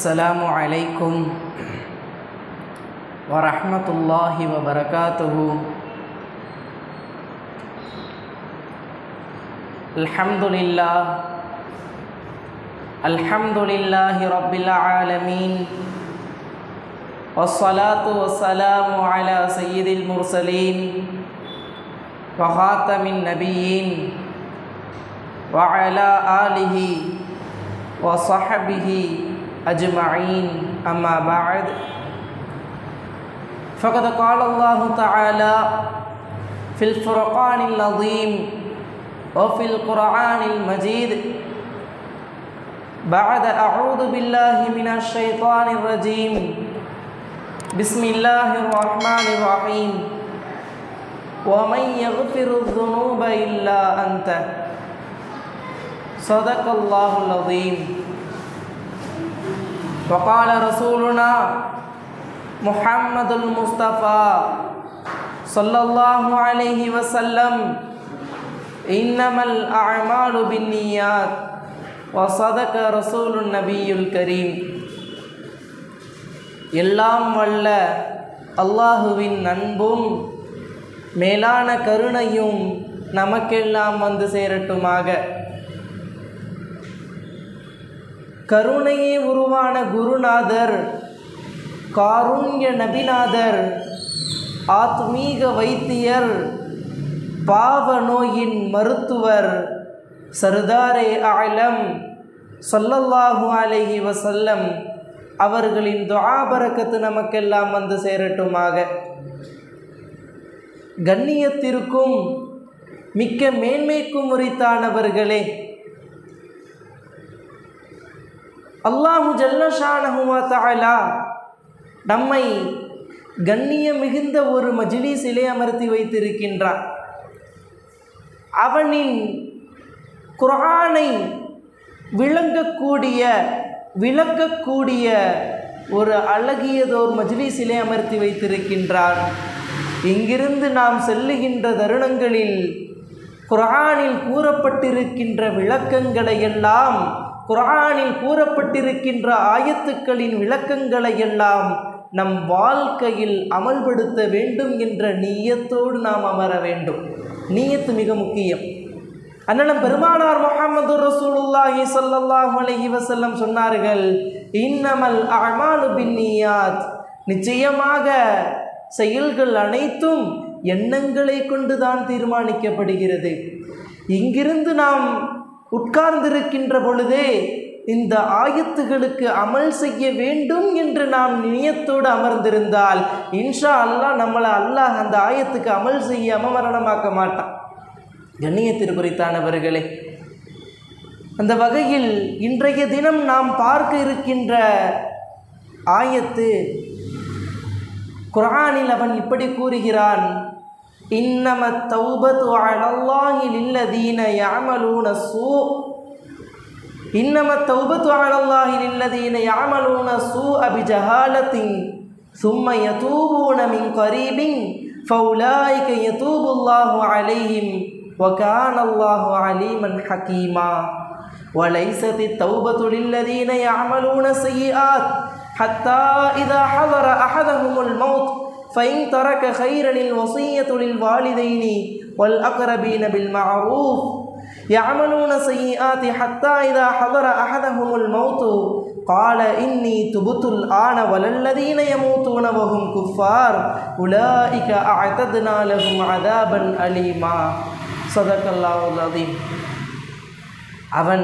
السلام عليكم ورحمة الله وبركاته. الحمد لله رب العالمين، والصلاة والسلام على سيد المرسلين وخاتم النبيين وعلى آله وصحبه أجمعين، أما بعد، فقد قال الله تعالى في الفرقان العظيم وفي القرآن المجيد بعد أعوذ بالله من الشيطان الرجيم، بسم الله الرحمن الرحيم، ومن يغفر الذنوب إلا أنت، صدق الله العظيم. وقال رسولنا محمد المصطفى صلى الله عليه وسلم، إنما الأعمال بالنيات، وصدق رسول النبي الكريم. எல்லாம் வல்ல அல்லாஹுவின் அன்பும் மேலான கருணையும் நமக்கெல்லாம் வந்து சேரட்டுமாக. கருணையே உருவான குருநாதர், காருண்ய நபிநாதர், ஆத்மீக வைத்தியர், பாவ நோயின் மருத்துவர், சர்தாரே ஆலம் ஸல்லல்லாஹு அலைஹி வஸல்லம் அவர்களின் துஆ பரக்கத்து நமக்கெல்லாம் வந்து சேரட்டுமாக. கண்ணியத்திற்கும் மிக்க மேன்மைக்கும் உரித்தானவர்களே, அல்லாஹு ஜல்ல ஷானஹு வ தஆலா நம்மை கண்ணியம் மிகுந்த ஒரு மஜ்லிஸிலே அமர்த்தி வைத்திருக்கின்றான். அவனின் குர்ஆனை விளக்கக்கூடிய ஒரு அழகியதோர் மஜ்லிஸிலே அமர்த்தி வைத்திருக்கின்றான். இங்கிருந்து நாம் செல்லுகின்ற தருணங்களில் குர்ஆனில் கூறப்பட்டிருக்கின்ற விளக்கங்களை எல்லாம், குர்ஆனில் கூறப்பட்டிருக்கின்ற ஆயத்துக்களின் விளக்கங்களை எல்லாம் நம் வாழ்க்கையில் அமல்படுத்த வேண்டும் என்ற நியத்தோடு நாம் அமர வேண்டும். நியத்து மிக முக்கியம். அண்ணலம் பெருமானார் முஹம்மது ரசூலுல்லாஹி ஸல்லல்லாஹு அலைஹி வஸல்லம் சொன்னார்கள், இன்னமல் அஅமாலு பின்னியாத், நிச்சயமாக செயல்கள் அனைத்தும் எண்ணங்களை கொண்டுதான் தீர்மானிக்கப்படுகிறது. இங்கிருந்து நாம் உட்கார்ந்திருக்கின்ற பொழுதே இந்த ஆயத்துகளுக்கு அமல் செய்ய வேண்டும் என்று நாம் நியத்தோடு அமர்ந்திருந்தால் இன்ஷா அல்லாஹ் நம்மளை அல்லாஹ் அந்த ஆயத்துக்கு அமல் செய்யாமல் மரணமாக்க மாட்டான். கண்ணியத்திற்குரித்தானவர்களே, அந்த வகையில் இன்றைய தினம் நாம் பார்க்க இருக்கின்ற ஆயத்து, குர்ஆனில் அவன் இப்படி கூறுகிறான், இன்னமத் தௌபத்து அலல்லாஹி லில்லதீன யஅமலூன ஸூ, இன்னமத் தௌபத்து அலல்லாஹி லில்லதீன யஅமலூன ஸூஅ பிஜஹாலத்தின் ثم يتوبون من قريب فأولئك يتوب الله عليهم وكان الله عليما حكيما وليست التوبة للذين يعملون السيئات حتى إذا حضر أحدهم الموت فإن ترك خيرا الوصية للوالدين والأقربين بالمعروف يعملون سيئات حتى إذا حضر أحدهم الموت قال إني تبت الآن ولا الذين يموتون وهم كفار أولئك أعتدنا لهم عذابا أليما. صدق الله العظيم. அவன்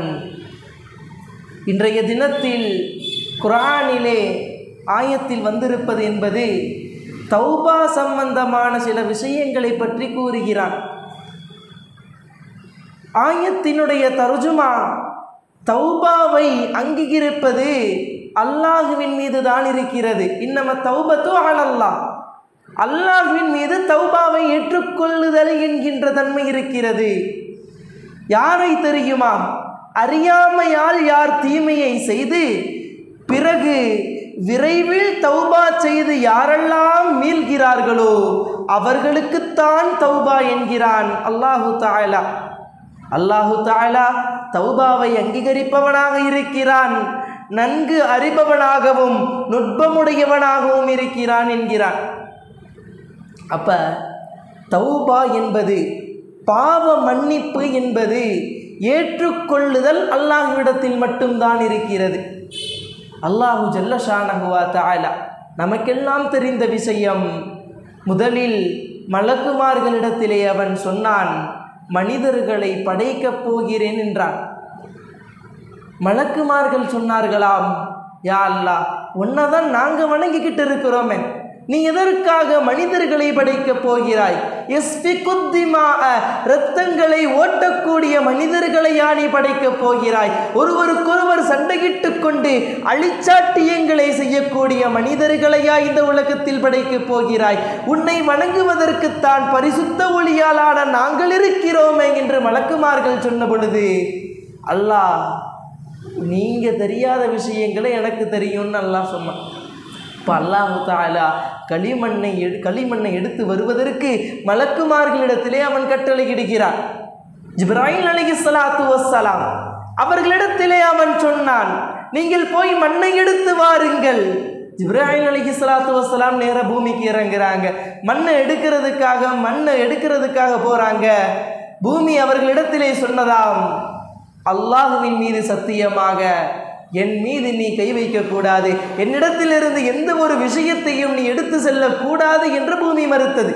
இன்றைய தினத்தில் குர்ஆனிலே ஆயத்தில் வந்திருப்பது என்பது தௌபா சம்பந்தமான சில விஷயங்களை பற்றி கூறுகிறான். ஆயத்தினுடைய தர்ஜுமா, தௌபாவை அங்கீகரிப்பது அல்லாஹுவின் மீது தான் இருக்கிறது. இன்னம தௌபத்து அலல்லாஹ், அல்லாஹுவின் மீது தௌபாவை ஏற்றுக்கொள்ளுதல் என்கின்ற தன்மை இருக்கிறது. யாரை தெரியுமா? அறியாமையால் யார் தீமையை செய்து பிறகு விரைவில் தௌபா செய்து யாரெல்லாம் மீள்கிறார்களோ அவர்களுக்குத்தான் தௌபா என்கிறான் அல்லாஹு தஆலா. அல்லாஹு தஆலா தௌபாவை அங்கீகரிப்பவனாக இருக்கிறான். நன்கு அறிபவனாகவும் நுட்பமுடையவனாகவும் இருக்கிறான் என்கிறான். அப்ப தௌபா என்பது, பாவ மன்னிப்பு என்பது ஏற்றுக்கொள்ளுதல் அல்லாஹ்விடத்தில் மட்டும்தான் இருக்கிறது. அல்லாஹு ஜல்ல ஷானஹு வ தஆலா நமக்கெல்லாம் தெரிந்த விஷயம். முதலில் மலக்குமார்களிடத்திலே அவன் சொன்னான், மனிதர்களை படைக்கப் போகிறேன் என்றான். மலக்குமார்கள் சொன்னார்களாம், யா அல்லாஹ், உன்னதான் நாங்கள் வணங்கிக்கிட்டு இருக்கிறோமே, நீ எதற்காக மனிதர்களை படைக்கப் போகிறாய்? இரத்தங்களை ஓட்டக்கூடிய மனிதர்களையா நீ படைக்கப் போகிறாய்? ஒருவருக்கொருவர் சண்டையிட்டு கொண்டு அழிச்சாட்டியங்களை செய்யக்கூடிய மனிதர்களையா இந்த உலகத்தில் படைக்கப் போகிறாய்? உன்னை வணங்குவதற்குத்தான் பரிசுத்த ஒளியாலான நாங்கள் இருக்கிறோமே என்று மலக்குமார்கள் சொன்ன பொழுது, அல்லாஹ், நீங்க தெரியாத விஷயங்களை எனக்கு தெரியும்னு அல்லாஹ் சொன்னான். இப்போ அல்லாஹு தஆலா களிமண்ணை எடுத்து வருவதற்கு மலக்குமார்களிடத்திலே அவன் கட்டளையிடுகிறான். ஜிப்ராயில் அலைஹிஸ்ஸலாத்து வஸ்ஸலாம் அவர்களிடத்திலே அவன் சொன்னான், நீங்கள் போய் மண்ணை எடுத்து வாருங்கள். ஜிப்ராயில் அலைஹிஸ்ஸலாத்து வஸ்ஸலாம் நேர பூமிக்கு இறங்குறாங்க. மண்ணை எடுக்கிறதுக்காக போறாங்க. பூமி அவர்களிடத்திலே சொன்னதாம், அல்லாஹுவின் மீது சத்தியமாக என் மீது நீ கை வைக்கக்கூடாது, என்னிடத்திலிருந்து எந்த ஒரு விஷயத்தையும் நீ எடுத்து செல்லக்கூடாது என்று பூமி மறுத்தது.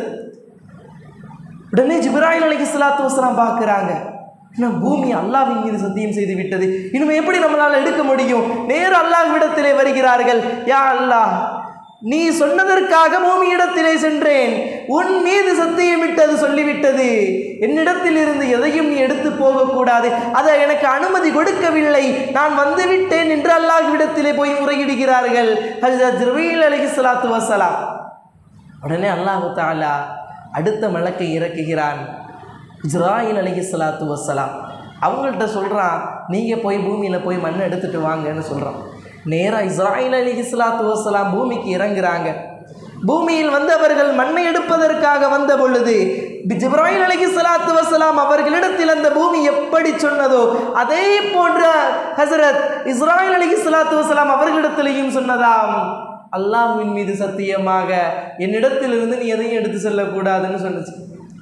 உடனே ஜிப்ராயில் அலைஹிஸ்ஸலாத்து வஸ்ஸலாம் பார்க்குறாங்க, பூமி அல்லாஹ்வின் மீது சத்தியம் செய்து விட்டது, இனிமே எப்படி நம்மளால் எடுக்க முடியும்? நேர அல்லாஹ்விடத்திலே வருகிறார்கள். யா அல்லாஹ், நீ சொன்னதற்காக பூமியிடத்திலே சென்றேன், உன் மீது சத்தியமிட்டது சொல்லிவிட்டது, என்னிடத்தில் இருந்து எதையும் நீ எடுத்து போகக்கூடாது, அதை எனக்கு அனுமதி கொடுக்கவில்லை, நான் வந்துவிட்டேன் என்று அல்லாஹ்விடத்திலே போய் முறையிடுகிறார்கள் ஹஜ்ரத் ஜிப்ரீல் அலைஹிஸ்ஸலாத்து வஸ்ஸலாம். உடனே அல்லாஹு தஆலா அடுத்த மலக்கை இறக்குகிறான், இஸ்ராயில் அலைஹிஸ்ஸலாத்து வஸ்ஸலாம். அவங்கள்ட்ட சொல்கிறான், நீங்கள் போய் பூமியில் போய் மண்ணை எடுத்துகிட்டு வாங்கன்னு சொல்கிறான். நேராக இஸ்ராயில் அலைஹிஸ்ஸலாத்து வஸ்ஸலாம் பூமிக்கு இறங்குறாங்க. பூமியில் வந்து அவர்கள் மண்ணை எடுப்பதற்காக வந்த பொழுது ஜிப்ராயில் அலைஹிஸ்ஸலாத்து வஸ்ஸலாம் அவர்களிடத்தில் அந்த பூமி எப்படி சொன்னதோ அதே போன்ற ஹஸரத் இஸ்ராயில் அலைஹிஸ்ஸலாத்து வஸ்ஸலாம் அவர்களிடத்திலையும் சொன்னதாம், அல்லாஹ்வின் மீது சத்தியமாக என்னிடத்திலிருந்து நீ எதையும் எடுத்து செல்லக்கூடாதுன்னு சொன்னிச்சு.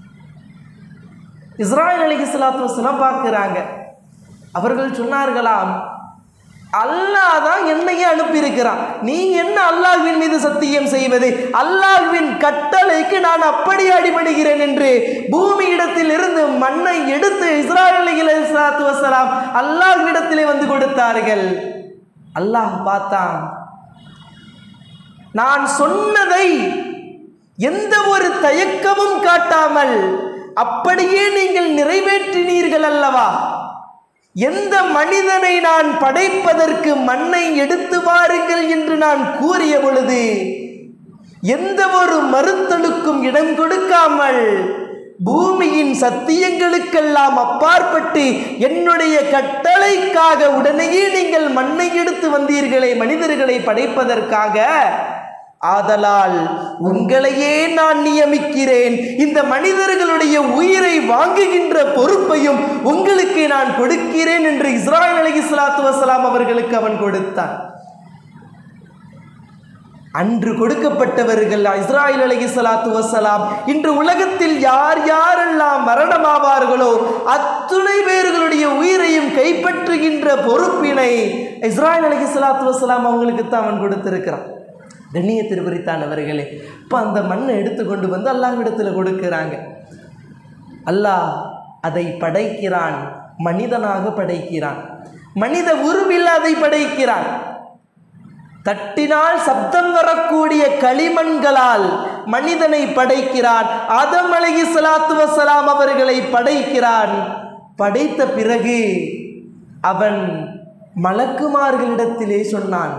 இஸ்ராயில் அலைஹிஸ்ஸலாத்து வஸ்ஸலாம் பார்க்குறாங்க. அவர்கள் சொன்னார்களாம், அல்லாஹ் தான் என்னையே அனுப்பியிருக்கிறான், நீ என்ன அல்லாஹ்வின் மீது சத்தியம் செய்வது? அல்லாஹ்வின் கட்டளைக்கு நான் அப்படி அடிபடுகிறேன் என்று பூமியிடத்தில் இருந்து மண்ணை எடுத்து இஸ்ராயில் அலைஹிஸ்ஸலாத்து வஸ்ஸலாம் அல்லாஹ்விடத்திலே வந்து கொடுத்தார்கள். அல்லாஹ் பார்த்தான், நான் சொன்னதை எந்த ஒரு தயக்கமும் காட்டாமல் அப்படியே நீங்கள் நிறைவேற்றினீர்கள் அல்லவா? எந்த மனிதனை நான் படைப்பதற்கு மண்ணை எடுத்து வாருங்கள் என்று நான் கூறிய பொழுது எந்த ஒரு மறுத்தலுக்கும் இடம் கொடுக்காமல் பூமியின் சத்தியங்களுக்கெல்லாம் அப்பாற்பட்டு என்னுடைய கட்டளைக்காக உடனேயே நீங்கள் மண்ணை எடுத்து வந்தீர்களே மனிதர்களை படைப்பதற்காக, ஆதலால் உங்களையே நான் நியமிக்கிறேன், இந்த மனிதர்களுடைய உயிரை வாங்குகின்ற பொறுப்பையும் உங்களுக்கு நான் கொடுக்கிறேன் என்று இஸ்ராயில் அலைஹிஸ்ஸலாத்து வஸ்ஸலாம் அவர்களுக்கு அவன் கொடுத்தான். அன்று கொடுக்கப்பட்டவர்கள் இஸ்ராயில் அலைஹிஸ்ஸலாத்து வஸ்ஸலாம் இன்று உலகத்தில் யார் யாரெல்லாம் மரணமாவார்களோ அத்துணை பேர்களுடைய உயிரையும் கைப்பற்றுகின்ற பொறுப்பினை இஸ்ராயில் அலைஹிஸ்ஸலாத்து வஸ்ஸலாம் அவங்களுக்கு தான் அவன் கொடுத்திருக்கிறான். கண்ணியத்திற்கு குறித்தானவர்களே, இப்போ அந்த மண்ணை எடுத்துக்கொண்டு வந்து அல்லாஹ்விடத்தில் கொடுக்கிறாங்க. அல்லாஹ் அதை படைக்கிறான், மனிதனாக படைக்கிறான், மனித உருவில் அதை படைக்கிறான். தட்டினால் சப்தம் வரக்கூடிய களிமண்களால் மனிதனை படைக்கிறான். ஆதம் அலைஹிஸ்ஸலாத்து வஸ்ஸலாம் அவர்களை படைக்கிறான். படைத்த பிறகு அவன் மலக்குமார்களிடத்திலே சொன்னான்,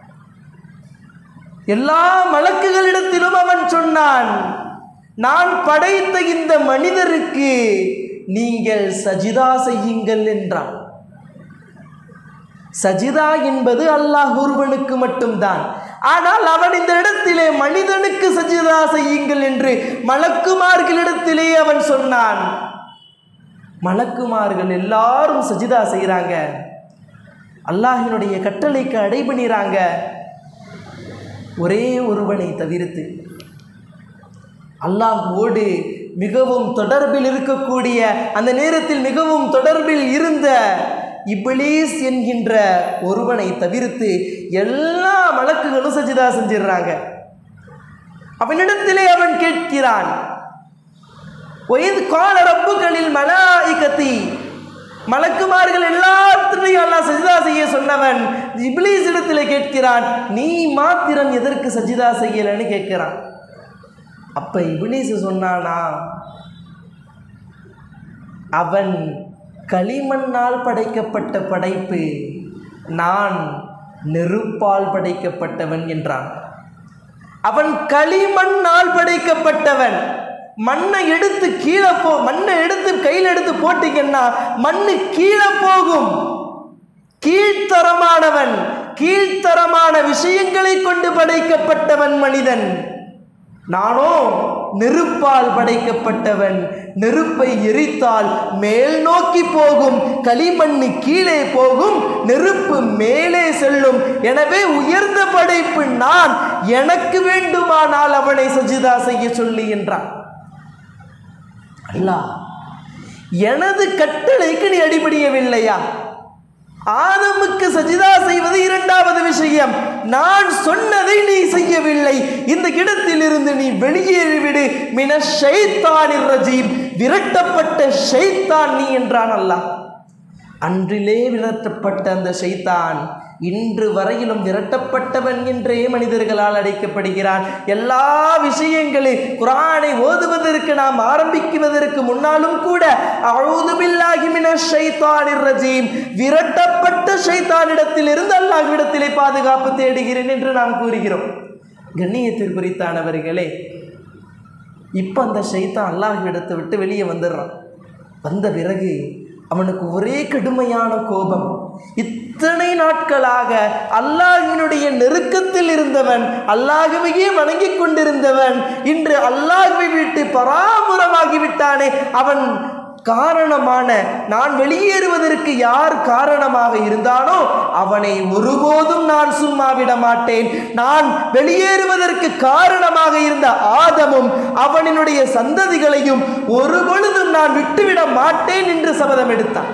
எல்லா மலக்குகளிடத்திலும் அவன் சொன்னான், நான் படைத்த இந்த மனிதருக்கு நீங்கள் சஜிதா செய்யுங்கள் என்றான். சஜிதா என்பது அல்லாஹ் ஒருவனுக்கு மட்டும்தான். ஆனால் அவன் இந்த இடத்திலே மனிதனுக்கு சஜிதா செய்யுங்கள் என்று மலக்குமார்களிடத்திலே அவன் சொன்னான். மலக்குமார்கள் எல்லாரும் சஜிதா செய்கிறாங்க. அல்லாஹ்வினுடைய கட்டளைக்கு அடைபணிறாங்க. ஒரே ஒருவனை தவிர்த்து அல்லாஹ்வோடு மிகவும் தொடர்பில் இருக்கக்கூடிய, அந்த நேரத்தில் மிகவும் தொடர்பில் இருந்த இப்லீஸ் என்கின்ற ஒருவனை தவிர்த்து எல்லா மலக்குகளும் சஜிதா செஞ்சிடறாங்க. அவனிடத்திலே அவன் கேட்கிறான், ஒயித் கால ரப்புகளில் மலாயிகத்தி, மலக்குமார்கள் எல்லாத்திலையும் அல்லாஹ் சஜிதா செய்ய சொன்னவன் இப்லீஸ் இடத்திலே கேட்கிறான், நீ மாத்திரம் எதற்கு சஜிதா செய்யலன்னு கேட்கிறான். அப்ப இப்லீஸ் சொன்னானா, அவன் களிமண்ணால் படைக்கப்பட்ட படைப்பு, நான் நெருப்பால் படைக்கப்பட்டவன் என்றான். அவன் களிமண்ணால் படைக்கப்பட்டவன். மண்ணை எடுத்து கீழே மண்ணை எடுத்து கையில் எடுத்து போட்டீங்கன்னா மண்ணு கீழே போகும். கீழ்த்தரமானவன், கீழ்த்தரமான விஷயங்களை கொண்டு படைக்கப்பட்டவன் மனிதன். நானோ நெருப்பால் படைக்கப்பட்டவன். நெருப்பை எரித்தால் மேல் நோக்கி போகும், களிமண்ணு கீழே போகும், நெருப்பு மேலே செல்லும். எனவே உயர்ந்த படைப்பு நான், எனக்கு வேண்டுமானால் அவனை சஜிதா செய்ய சொல்லி என்றான். அல்லாஹ், எனது கட்டளைக்கு நீ அடிபணியவில்லையா? ஆதமுக்கு சஜிதா செய்வது இரண்டாவது விஷயம். நான் சொன்னதை நீ செய்யவில்லை, இந்த இடத்தில் இருந்து நீ வெளியேறிவிடு. மினஷ் ஷைத்தானிர் ரஜீம், விரட்டப்பட்ட ஷைத்தான் நீ என்றான் அல்லாஹ். அன்றிலே விரட்டப்பட்ட அந்த ஷைத்தான் இன்று வரையிலும் விரட்டப்பட்டவன் என்றே மனிதர்களால் அழைக்கப்படுகிறான். எல்லா விஷயங்களில் குர்ஆனை ஓதுவதற்கு நாம் ஆரம்பிக்குவதற்கு முன்னாலும் கூட அஊது பில்லாஹி மினஷ் ஷைத்தானிர் ரஜீம், விரட்டப்பட்ட ஷைத்தானிடத்தில் இருந்து அல்லாஹ்விடத்திலே பாதுகாப்பு தேடுகிறேன் என்று நாம் கூறுகிறோம். கண்ணியத்திற்குரித்தானவர்களே, இப்போ அந்த ஷைத்தான் அல்லாஹ்விடத்தை விட்டு வெளியே வந்துடுறான். வந்த பிறகு அவனுக்கு ஒரே கடுமையான கோபம். இத்தனை நாட்களாக அல்லாஹ்வினுடைய நெருக்கத்தில் இருந்தவன், அல்லாஹ்வையே வணங்கி கொண்டிருந்தவன், இன்று அல்லாஹ்வை விட்டு பராமுரமாகிவிட்டானே. அவன் காரணமான, நான் வெளியேறுவதற்கு யார் காரணமாக இருந்தானோ அவனை ஒருபோதும் நான் சும்மா விட மாட்டேன். நான் வெளியேறுவதற்கு காரணமாக இருந்த ஆதமும் அவனினுடைய சந்ததிகளையும் ஒருபொழுதும் நான் விட்டுவிட மாட்டேன் என்று சபதம் எடுத்தான்.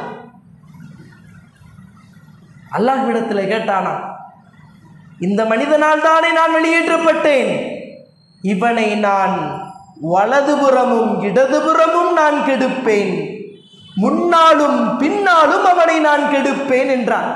அல்லாஹ்விடத்தில் கேட்டானா, இந்த மனிதனால் தானே நான் வெளியேற்றப்பட்டேன், இவனை நான் வலதுபுறமும் இடதுபுறமும் நான் கெடுப்பேன், முன்னாலும் பின்னாலும் அவனை நான் கெடுப்பேன் என்றான்.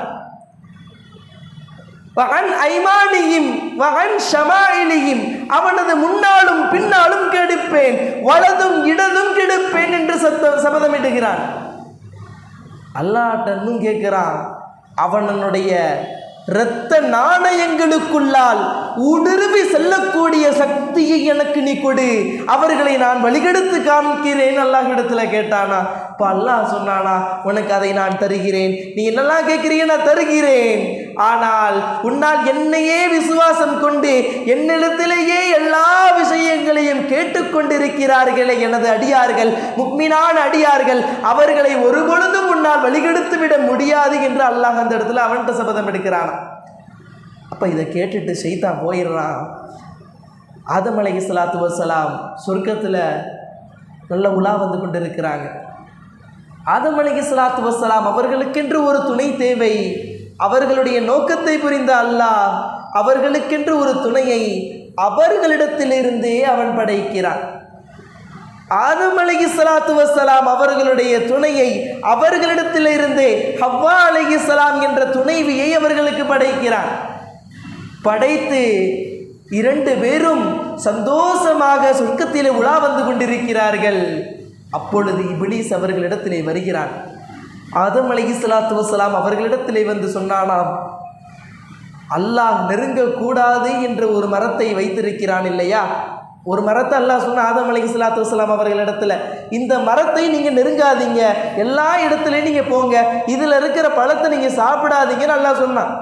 வகன் ஐமானியும் வகன் ஷமாயிலியும், அவனது முன்னாலும் பின்னாலும் கெடுப்பேன், வலதும் இடதும் கெடுப்பேன் என்று சபதமிடுகிறான். அல்லாஹ்ட்டன்னும் கேட்கிறான், அவனுடைய இரத்த நாணயங்களுக்குள்ளால் ஊடுருவி செல்லக்கூடிய சக்தியை எனக்கு நீ கொடு, அவர்களை நான் வழிகெடுத்து காமிக்கிறேன் அல்லாஹ்விடத்தில் கேட்டானா. இப்போ அல்லாஹ் சொன்னானா, உனக்கு அதை நான் தருகிறேன், நீ என்னெல்லாம் கேட்கிறீங்க நான் தருகிறேன். ஆனால் உன்னால் என்னையே விசுவாசம் கொண்டு என்னிடத்திலேயே எல்லா விஷயங்களையும் கேட்டுக்கொண்டிருக்கிறார்களே எனது அடியார்கள், முக்மினான அடியார்கள், அவர்களை ஒரு பொழுதும் உன்னால் வழிகெடுத்து விட முடியாது என்று அல்லாஹ் அந்த இடத்துல அவன்கிட்ட சபதம் எடுக்கிறானா. அப்போ இதை கேட்டுட்டு ஷைத்தான் போயிடுறான். ஆதம் அலைஹிஸ்ஸலாத்து வஸ்ஸலாம் சொர்க்கத்தில் நல்ல உலா வந்து கொண்டு இருக்கிறாங்க. ஆதம் அலைஹிஸ்ஸலாத்து வஸ்ஸலாம் அவர்களுக்கென்று ஒரு துணை தேவை. அவர்களுடைய நோக்கத்தை புரிந்த அல்லாஹ் அவர்களுக்கென்று ஒரு துணையை அவர்களிடத்திலிருந்தே அவன் படைக்கிறான். ஆதம் அலைஹிஸ்ஸலாத்து வஸ்ஸலாம் அவர்களுடைய துணையை அவர்களிடத்திலிருந்தே ஹவ்வா அலைஹிஸ்ஸலாம் என்ற துணைவியை அவர்களுக்கு படைக்கிறான். படைத்து இரண்டு பேரும் சந்தோஷமாக சொர்க்கத்திலே உலா வந்து கொண்டிருக்கிறார்கள். அப்பொழுது இப்லீஸ் அவர்களிடத்திலே வருகிறான். ஆதம் அலைஹிஸ்ஸலாத்து வஸ்ஸலாம் அவர்களிடத்திலே வந்து சொன்னானாம், அல்லாஹ் நெருங்கக்கூடாது என்ற ஒரு மரத்தை வைத்திருக்கிறான் இல்லையா, ஒரு மரத்தை அல்லாஹ் சொன்ன ஆதம் அலைஹிஸ்ஸலாத்து வஸ்ஸலாம் அவர்களிடத்துல, இந்த மரத்தை நீங்கள் நெருங்காதீங்க, எல்லா இடத்துலையும் நீங்கள் போங்க, இதில் இருக்கிற பழத்தை நீங்கள் சாப்பிடாதீங்கன்னு அல்லாஹ் சொன்னான்.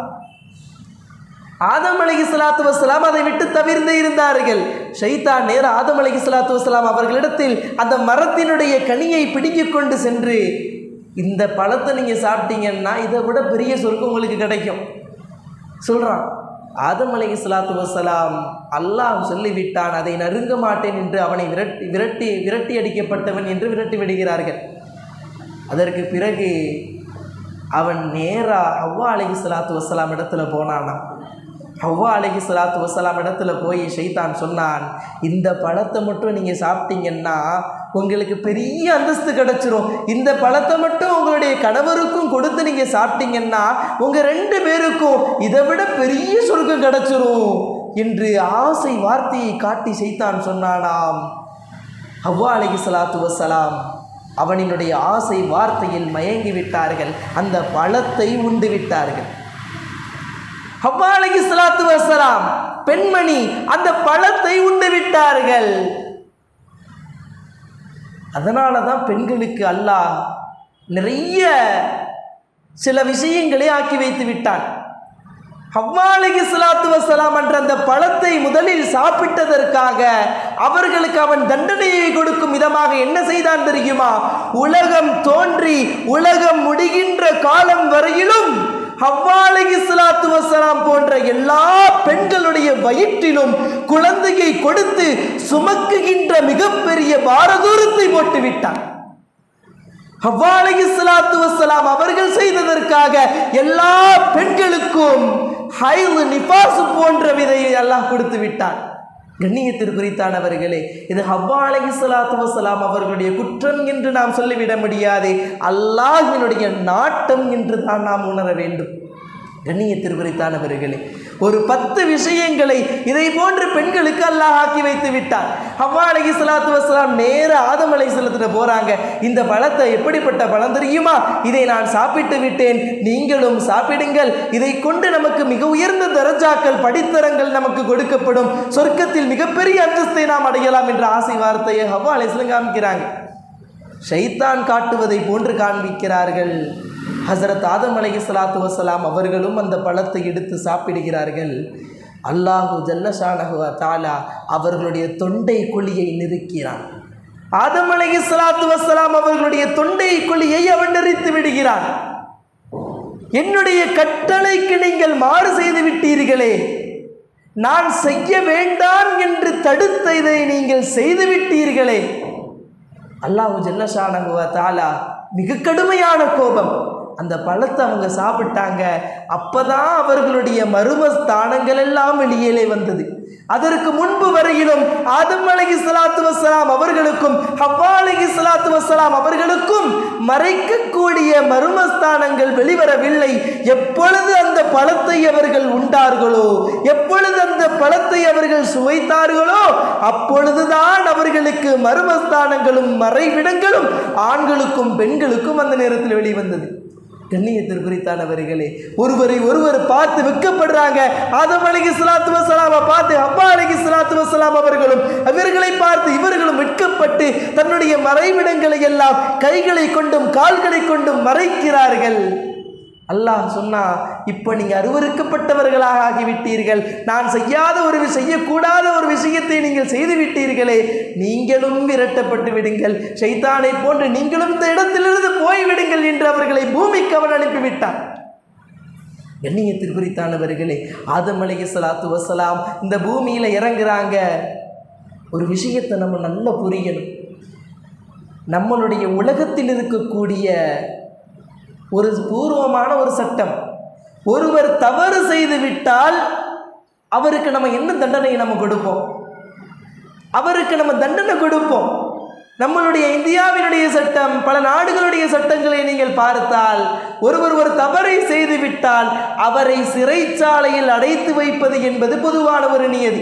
ஆதம் அலைஹிஸ்ஸலாத்து வஸ்ஸலாம் அதை விட்டு தவிர்ந்து இருந்தார்கள். ஷைத்தான் நேர ஆதம் அலைஹிஸ்ஸலாத்து வஸ்ஸலாம் அவர்களிடத்தில் அந்த மரத்தினுடைய கனியை பிடுங்கிக் கொண்டு சென்று இந்த பழத்தை நீங்கள் சாப்பிட்டீங்கன்னா இதை விட பெரிய சொர்க்கம் உங்களுக்கு கிடைக்கும் சொல்கிறான். ஆதம் அலைஹிஸ்ஸலாத்து வஸ்ஸலாம் அல்லாஹ் சொல்லிவிட்டான், அதை நெருங்க மாட்டேன் என்று அவனை விரட்டி அடிக்கப்பட்டவன் என்று விரட்டி விடுகிறார்கள். அதற்கு பிறகு அவன் நேராக ஹவ்வா அலைஹிஸ்ஸலாத்து வஸ்ஸலாம் இடத்துல போனானா. ஹவ்வா அலைஹிஸ்ஸலாத்து வஸ்ஸலாம் இடத்துல போய் ஷைத்தான் சொன்னான், இந்த பழத்தை மட்டும் நீங்கள் சாப்பிட்டீங்கன்னா உங்களுக்கு பெரிய அந்தஸ்து கிடச்சிரும். இந்த பழத்தை மட்டும் உங்களுடைய கணவருக்கும் கொடுத்து நீங்கள் சாப்பிட்டீங்கன்னா உங்கள் 2 பேருக்கும் இதை விட பெரிய சொர்க்கம் கிடச்சிரும் என்று ஆசை வார்த்தையை காட்டி ஷைத்தான் சொன்னானாம். ஹவ்வா அலைஹிஸ்ஸலாத்து வஸ்ஸலாம் அவனினுடைய ஆசை வார்த்தையில் மயங்கி விட்டார்கள். அந்த பழத்தை உண்டு விட்டார்கள். ஹவ்வா அலைஹிஸ்ஸலாத்து வஸ்ஸலாம் பெண்மணி அந்த பழத்தை உண்டு விட்டார்கள். அதனால தான் பெண்களுக்கு அல்லாஹ் நிறைய சில விஷயங்களை ஆக்கி வைத்து விட்டான். ஹவ்வா அலைஹிஸ்ஸலாத்து வஸ்ஸலாம் என்ற அந்த பழத்தை முதலில் சாப்பிட்டதற்காக அவர்களுக்கு அவன் தண்டனையை கொடுக்கும் விதமாக என்ன செய்தான் தெரியுமா? உலகம் தோன்றி உலகம் முடிகின்ற காலம் வரையிலும் ஹவ்வா அலைஹிஸ்ஸலாத்து வஸ்ஸலாம் போன்ற எல்லா பெண்களுடைய வயிற்றிலும் குழந்தையை கொடுத்து சுமக்குகின்ற மிகப்பெரிய பாரதூரத்தை போட்டு விட்டான். ஹவ்வா அலைஹிஸ்ஸலாத்து வஸ்ஸலாம் அவர்கள் செய்ததற்காக எல்லா பெண்களுக்கும் ஹைது நிஃபாஸ் போன்ற விதையை அல்லாஹ் கொடுத்து விட்டான். கண்ணியத்திற்குரித்தானவர்களே, இது ஹவ்வா அலைஹிஸ்ஸலாத்து வஸ்ஸலாம் அவர்களுடைய குற்றம் என்று நாம் சொல்லிவிட முடியாது. அல்லாஹ்வினுடைய நாட்டம் என்று தான் நாம் உணர வேண்டும். கண்ணியத்திற்குரித்தானவர்களே, ஒரு 10 விஷயங்களை இதை போன்ற பெண்களுக்கு அல்லாஹ் ஆக்கி வைத்து விட்டார். ஹவ்வா அலைஹிஸ்ஸலாத்து வஸ்ஸலாம் நேர ஆதம் அலைஹிஸ்ஸலாத்துக்கு போறாங்க. இந்த பழத்தை எப்படிப்பட்ட பழம் தெரியுமா? இதை நான் சாப்பிட்டு விட்டேன், நீங்களும் சாப்பிடுங்கள். இதை கொண்டு நமக்கு மிக உயர்ந்த தரஜாக்கள் படித்தரங்கள் நமக்கு கொடுக்கப்படும், சொர்க்கத்தில் மிகப்பெரிய அந்தஸ்தை நாம் அடையலாம் என்ற ஆசை வார்த்தையை ஹவ்வா அலைஹிஸ்ஸலாம் காமிக்கிறாங்க. ஷைத்தான் காட்டுவதை போன்று காண்பிக்கிறார்கள். ஹஸரத் ஆதம் அலைஹிஸ்ஸலாத்து வஸ்ஸலாம் அவர்களும் அந்த பழத்தை எடுத்து சாப்பிடுகிறார்கள். அல்லாஹு ஜல்லஷானஹு வ தஆலா அவர்களுடைய தொண்டை குழியை நெருக்கிறான். ஆதம் அலைஹிஸ்ஸலாத்து வஸ்ஸலாம் அவர்களுடைய தொண்டை குழியை அவன் நெரித்து விடுகிறான். என்னுடைய கட்டளைக்கு நீங்கள் மாறு செய்து விட்டீர்களே, நான் செய்ய வேண்டாம் என்று தடுத்த இதை நீங்கள் செய்து விட்டீர்களே. அல்லாஹு ஜல்லஷானஹு வ தஆலா மிக கடுமையான கோபம். அந்த பழத்தை அவங்க சாப்பிட்டாங்க. அப்பதான் அவர்களுடைய மர்மஸ்தானங்கள் எல்லாம் வெளியிலே வந்தது. அதற்கு முன்பு வரையிலும் ஆதம் அலைஹிஸ்ஸலாத்து வஸ்ஸலாம் அவர்களுக்கும் ஹவ்வா அலைஹிஸ்ஸலாத்து வஸ்ஸலாம் அவர்களுக்கும் மறைக்கக்கூடிய மர்மஸ்தானங்கள் வெளிவரவில்லை. எப்பொழுது அந்த பழத்தை அவர்கள் உண்டார்களோ, எப்பொழுது அந்த பழத்தை அவர்கள் சுவைத்தார்களோ, அப்பொழுதுதான் அவர்களுக்கு மர்மஸ்தானங்களும் மறைவிடங்களும் ஆண்களுக்கும் பெண்களுக்கும் அந்த நேரத்தில் வெளிவந்தது. கண்ணியத்திற்குரித்தானவர்களே, ஒருவரை ஒருவர் பார்த்து வெட்கப்படுறாங்க. ஆதம் அலைஹிஸ்ஸலாத்து வஸ்ஸலாமை பார்த்து ஹவ்வா அலைஹிஸ்ஸலாத்து வஸ்ஸலாம் அவர்களும் அவர்களை பார்த்து இவர்களும் வெட்கப்பட்டு தன்னுடைய மறைவிடங்களை எல்லாம் கைகளை கொண்டும் கால்களை கொண்டும் மறைக்கிறார்கள். அல்லாஹ் சொன்னா, இப்போ நீங்க அருவருக்கப்பட்டவர்களாக ஆகிவிட்டீர்கள். நான் செய்யக்கூடாத ஒரு விஷயத்தை நீங்கள் செய்து விட்டீர்களே, நீங்களும் விரட்டப்பட்டு விடுங்கள், ஷைத்தானை போன்று நீங்களும் இந்த இடத்திலிருந்து போய்விடுங்கள் என்று அவர்களை பூமிக்கு அவன் அனுப்பிவிட்டான். கண்ணியத்திற்குரித்தானவர்களே, ஆதம் அலைஹிஸ்ஸலாத்து வஸ்ஸலாம் இந்த பூமியில இறங்குறாங்க. ஒரு விஷயத்தை நம்ம நல்லா புரியணும். நம்மளுடைய உலகத்தில் இருக்கக்கூடிய ஒரு பூர்வமான ஒரு சட்டம், ஒருவர் தவறு செய்து விட்டால் அவருக்கு நம்ம என்ன தண்டனை நம்ம கொடுப்போம்? அவருக்கு நம்ம தண்டனை கொடுப்போம். நம்மளுடைய இந்தியாவினுடைய சட்டம், பல நாடுகளுடைய சட்டங்களை நீங்கள் பார்த்தால், ஒருவர் ஒரு தவறை செய்து விட்டால் அவரை சிறைச்சாலையில் அடைத்து வைப்பது என்பது பொதுவான ஒரு நியதி.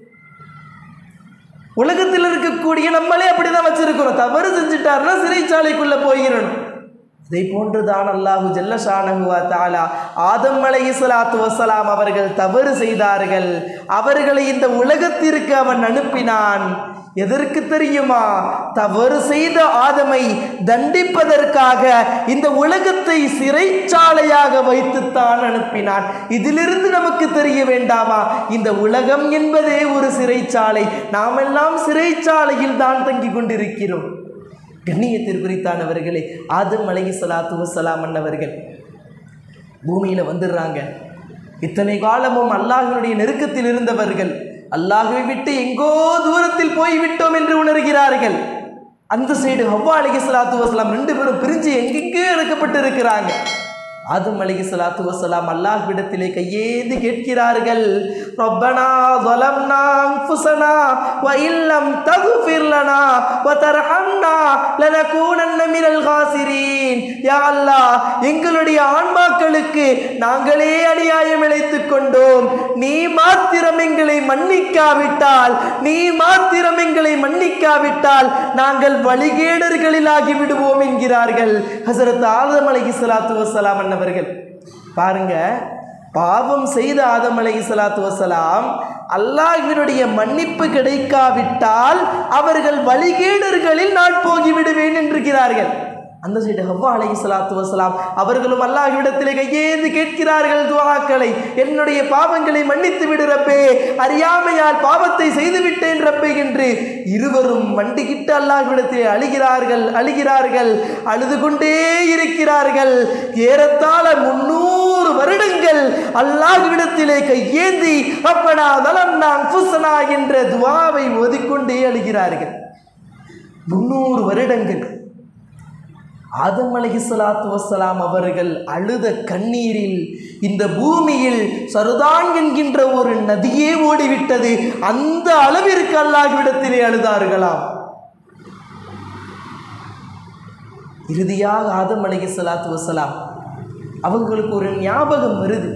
உலகத்தில் இருக்கக்கூடிய நம்மளே அப்படிதான் வச்சிருக்கிறோம். தவறு செஞ்சுட்டாருன்னா சிறைச்சாலைக்குள்ள போகிறோம். இதை போன்றுதான் அல்லாஹு ஜல்லஷானஹு வ தஆலா ஆதம் அலைஹிஸ்ஸலாத்து வஸ்ஸலாம் அவர்கள் தவறு செய்தார்கள். அவர்களை இந்த உலகத்திற்கு அவன் அனுப்பினான். எதற்கு தெரியுமா? தவறு செய்த ஆதமை தண்டிப்பதற்காக இந்த உலகத்தை சிறைச்சாலையாக வைத்துத்தான் அனுப்பினான். இதிலிருந்து நமக்கு தெரிய வேண்டாமா, இந்த உலகம் என்பதே ஒரு சிறைச்சாலை. நாமெல்லாம் சிறைச்சாலையில் தான் தங்கி கொண்டிருக்கிறோம். கண்ணியத்திற்குரித்தானவர்களே, ஆதம் அலைஹிஸ்ஸலாத்து வஸ்ஸலாம் அன்னவர்கள் பூமியில் வந்துடுறாங்க. இத்தனை காலமும் அல்லாஹ்வினுடைய நெருக்கத்தில் இருந்தவர்கள் அல்லாஹ்வை விட்டு எங்கோ தூரத்தில் போய்விட்டோம் என்று உணர்கிறார்கள். அந்த சைடு ஹவ்வா அலைஹிஸ்ஸலாத்து வஸ்ஸலாம் 2 பேரும் பிரிஞ்சு எங்கெங்கே இறக்கப்பட்டு இருக்கிறாங்க. ஆதம் அலைஹிஸ்ஸலாத்து வஸ்ஸலாம் அல்லாஹ்விடத்திலே கையேந்தி கேட்கிறார்கள், ரப்பனா ஸலம்னா அன்ஃபுஸனா வ இல்லம் தக்ஃபிர் லனா வ தர்ஹம்னா லனகூனன்ன மினல் காசிரீன். யா அல்லாஹ், எங்களுடைய ஆன்மாக்களுக்கு நாங்களே அநியாயம் இழைத்துக் கொண்டோம். நீ மாத்திரம் எங்களை மன்னிக்காவிட்டால் நாங்கள் வழிகேடர்களில் ஆகிவிடுவோம் என்கிறார்கள் ஹஸரத் ஆதம் அலைஹிஸ்ஸலாத்து வஸ்ஸலாம் அன்னவர்கள். பாருங்க, பாவம் செய்த ஆதம் அலைஹிஸ்ஸலாத்து வஸ்ஸலாம் அல்லாஹ்வினுடைய மன்னிப்பு கிடைக்காவிட்டால் அவர்கள் வழிகேடர்களில் நான் போகிவிடுவேன் என்கிறார்கள். அந்த சைடு ஹவ்வா அலைஹிஸ்ஸலாத்து வஸ்ஸலாம் அவர்களும் அல்லாஹ்விடத்திலே கையேந்தி கேட்கிறார்கள் துஆக்களை, என்னுடைய பாவங்களை மன்னித்து விடு ரப்பே, அறியாமையால் பாவத்தை செய்து விட்டேன் ரப்பே என்று இருவரும் மண்டிக்கிட்டு அல்லாஹ்விடத்திலே அழுகிறார்கள், அழுது கொண்டே இருக்கிறார்கள். ஏறத்தாழ 300 வருடங்கள் அல்லாஹ்விடத்திலே கையேந்தி ரப்பனா ஸலம்னா அன்ஃபுஸனா என்ற துஆவை ஓதிக்கொண்டே அழுகிறார்கள். 300 வருடங்கள் ஆதம் அலைஹிஸ்ஸலாத்து வஸ்ஸலாம் அவர்கள் அழுத கண்ணீரில் இந்த பூமியில் சருதான் என்கின்ற ஒரு நதியே ஓடிவிட்டது. அந்த அளவிற்கு அல்லாஹ்விடத்திலே அழுதார்களாம். இறுதியாக ஆதம் அலைஹிஸ்ஸலாத்து வஸ்ஸலாம் அவங்களுக்கு ஒரு ஞாபகம் வருது.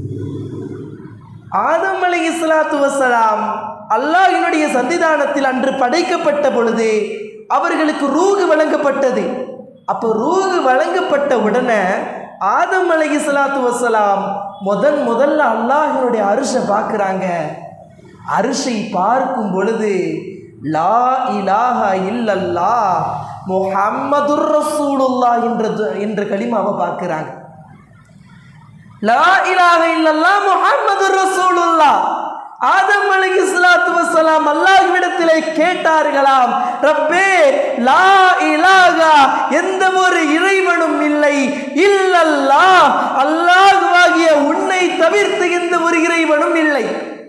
ஆதம் அலைஹிஸ்ஸலாத்து வஸ்ஸலாம் அல்லாஹ்வினுடைய சன்னிதானத்தில் அன்று படைக்கப்பட்ட பொழுது அவர்களுக்கு ரூஹ் வழங்கப்பட்டது. அப்போ ரூஹ் வழங்கப்பட்ட உடனே ஆதம் அலைஹிஸ்ஸலாத்து வஸ்ஸலாம் முதல்ல அல்லாஹ்வினுடைய அரிஷை பார்க்குறாங்க. அரிஷை பார்க்கும் பொழுது லா இலாஹா இல்லல்லாஹ் முஹம்மதுர் ரசூலுல்லாஹ் என்ற கலிமாவை பார்க்குறாங்க. லா இலாஹா இல்லல்லாஹ் முஹம்மதுர் ரசூலுல்லாஹ். ஆதம் அலைஹிஸ்ஸலாத்து வஸ்ஸலாம் அல்லாஹ்விடத்திலே கேட்டார்களாம், ரப்பே லா இலாஹா, எந்த ஒரு இறைவனும் இல்லை, இல்லல்லாஹ், அல்லாஹ்வாகிய உன்னை தவிர்த்து எந்த ஒரு இறைவனும் இல்லை.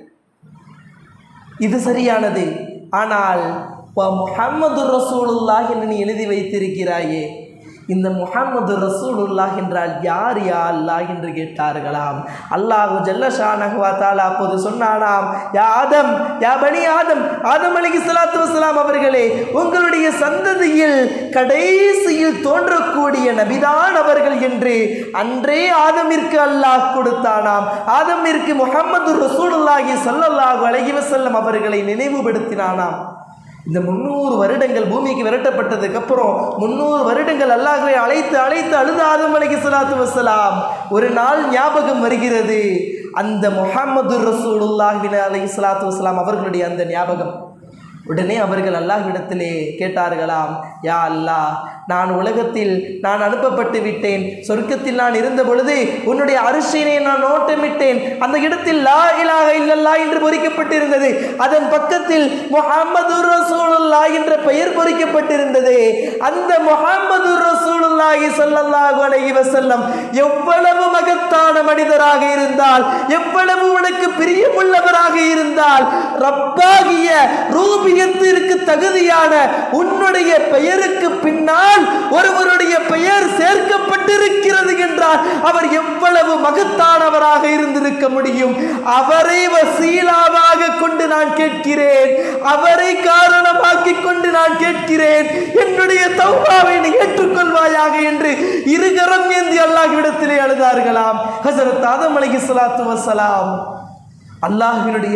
இது சரியானது. ஆனால் முஹம்மது ரசூலுல்லாஹ் என்று நீ எழுதி வைத்திருக்கிறாயே, இந்த முஹம்மது ரசூலுல்லாஹ் என்றால் யார் யா அல்லாஹ் என்று கேட்டார்களாம். அல்லாஹு ஜல்ல ஷானஹு வ தஆலா அப்போது சொன்னானாம், யா ஆதம், யா பனி ஆதம், ஆதம் அலைஹிஸ்ஸலாத்து வஸ்ஸலாம் அவர்களே, உங்களுடைய சந்ததியில் கடைசியில் தோன்றக்கூடிய நபிதான் அவர்கள் என்று அன்றே ஆதமிற்கு அல்லாஹ் கொடுத்தானாம். ஆதமிற்கு முஹம்மது ரசூலுல்லாஹி ஸல்லல்லாஹு அலைஹி வஸல்லம் அவர்களை நினைவுபடுத்தினானாம். இந்த 300 வருடங்கள் பூமிக்கு விரட்டப்பட்டதுக்கு அப்புறம் 300 வருடங்கள் அல்லாஹ்வை அழைத்து அழுத ஆதம் அலைஹிஸ்ஸலாத்து வஸ்ஸலாம் ஒரு நாள் ஞாபகம் வருகிறது. அந்த முஹம்மது ரசூலுல்லாஹி அலைஹிஸ்ஸலாத்து வஸ்ஸலாம் அவர்களுடைய அந்த ஞாபகம். உடனே அவர்கள் அல்லாஹ்விடத்திலே கேட்டார்களாம், யா அல்லாஹ், நான் உலகத்தில் நான் அனுப்பப்பட்டு விட்டேன். சொர்க்கத்தில் நான் இருந்த பொழுது உன்னுடைய அரிசியினை நான் நோட்டமிட்டேன். அந்த இடத்தில் லா இலாஹா இல்லல்லாஹ் என்று பொறிக்கப்பட்டிருந்தது. அதன் பக்கத்தில் முஹம்மது ரசூலுல்லாஹ் என்ற பெயர் பொறிக்கப்பட்டிருந்தது. அந்த முஹம்மது ரசூலுல்லாஹி ஸல்லல்லாஹு அலைஹி வஸல்லம் எவ்வளவு மகத்தான மனிதராக இருந்தால், எவ்வளவு உனக்கு பிரியமுள்ளவராக இருந்தால், ரப்பாகிய ரூபியத்திற்கு தகுதியான உன்னுடைய பெயருக்கு பின்னால் ஒருவருடைய பெயர் சேர்க்கப்பட்டிருக்கிறது என்றால் அவர் எவ்வளவு மகத்தானவராக இருந்திருக்க முடியும். அவரை வசீலாவாக கொண்டு நான் கேட்கிறேன், அவரை காரணமாக்கி கொண்டு நான் கேட்கிறேன், என்னுடைய தௌபாவை நீ ஏற்றுக்கொள்வாயாக என்று இருகரம் ஏந்தி அல்லாஹ்விடத்திலே அழுதார்களாம். ஹஸரத் ஆதம் அலைஹிஸ்ஸலாத்து வஸ்ஸலாம் அல்லாஹ்வினுடைய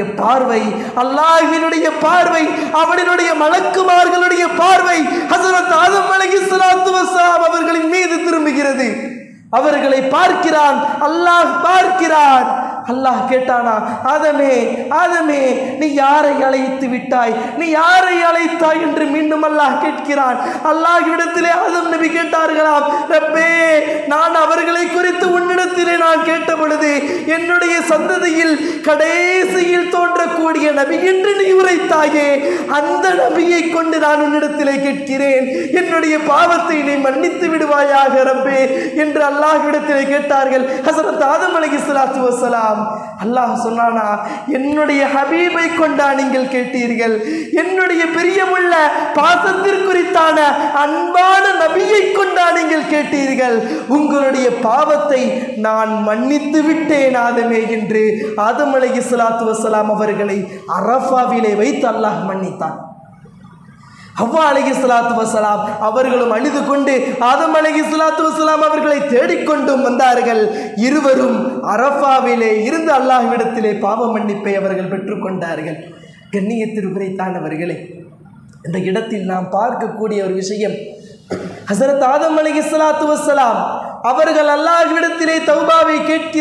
பார்வை, அவனுடைய மலக்குமார்களுடைய பார்வை ஹஸரத் ஆதம் அலைஹிஸ்ஸலாத்து வஸ்ஸலாம் அவர்களின் மீது திரும்புகிறது. அவர்களை பார்க்கிறான், அல்லாஹ் பார்க்கிறான். அல்லாஹ் கேட்டானா, ஆதமே நீ யாரை அழைத்து விட்டாய், நீ யாரை அழைத்தாய் என்று மீண்டும் அல்லாஹ் கேட்கிறான். அல்லாஹ்விடத்திலே ஆதம் நபி கேட்டார்களாம், ரப்பே, நான் அவர்களை குறித்து உன்னிடத்திலே நான் கேட்ட பொழுது என்னுடைய சந்ததியில் கடைசியில் தோன்றக்கூடிய நபி என்று நீ உரைத்தாயே, அந்த நபியை கொண்டு நான் உன்னிடத்திலே கேட்கிறேன், என்னுடைய பாவத்தை நீ மன்னித்து விடுவாயாக ரப்பே என்று அல்லாஹ்விடத்திலே கேட்டார்கள். ஹஸரத் ஆதம் அலைஹிஸ்ஸலாத்து வஸ்ஸலாம். அல்லாஹ் சொன்னானா, என்னுடைய ஹபீபை கொண்டா நீங்கள் கேட்டீர்கள், என்னுடைய பிரியமுள்ள பாசத்திற்குரித்தான அன்பான நபியை கொண்டா நீங்கள் கேட்டீர்கள், உங்களுடைய பாவத்தை நான் மன்னித்து விட்டேன் ஆதமே என்று ஆதம் அலைஹிஸ்ஸலாத்து வஸ்ஸலாம் அவர்களை அரஃபாவிலே வைத்து அல்லாஹ் மன்னித்தான். ஹவ்வா அலைஹிஸ்ஸலாத்து வஸ்ஸலாம் அவர்களும் அழுது கொண்டு ஆதம் அலைஹிஸ்ஸலாத்து வஸ்ஸலாம் அவர்களை தேடிக்கொண்டும் வந்தார்கள். இருவரும் அரஃபாவிலே இருந்து அல்லாஹ்விடத்திலே பாவ மன்னிப்பை அவர்கள் பெற்றுக்கொண்டார்கள். கண்ணியத்திற்குரியவர்களே, இந்த இடத்தில் நாம் பார்க்கக்கூடிய ஒரு விஷயம், ஹஸரத் ஆதம் அலைஹிஸ்ஸலாத்து வஸ்ஸலாம் அவர்கள் அல்லாஹ்விடத்திலே தௌபாவை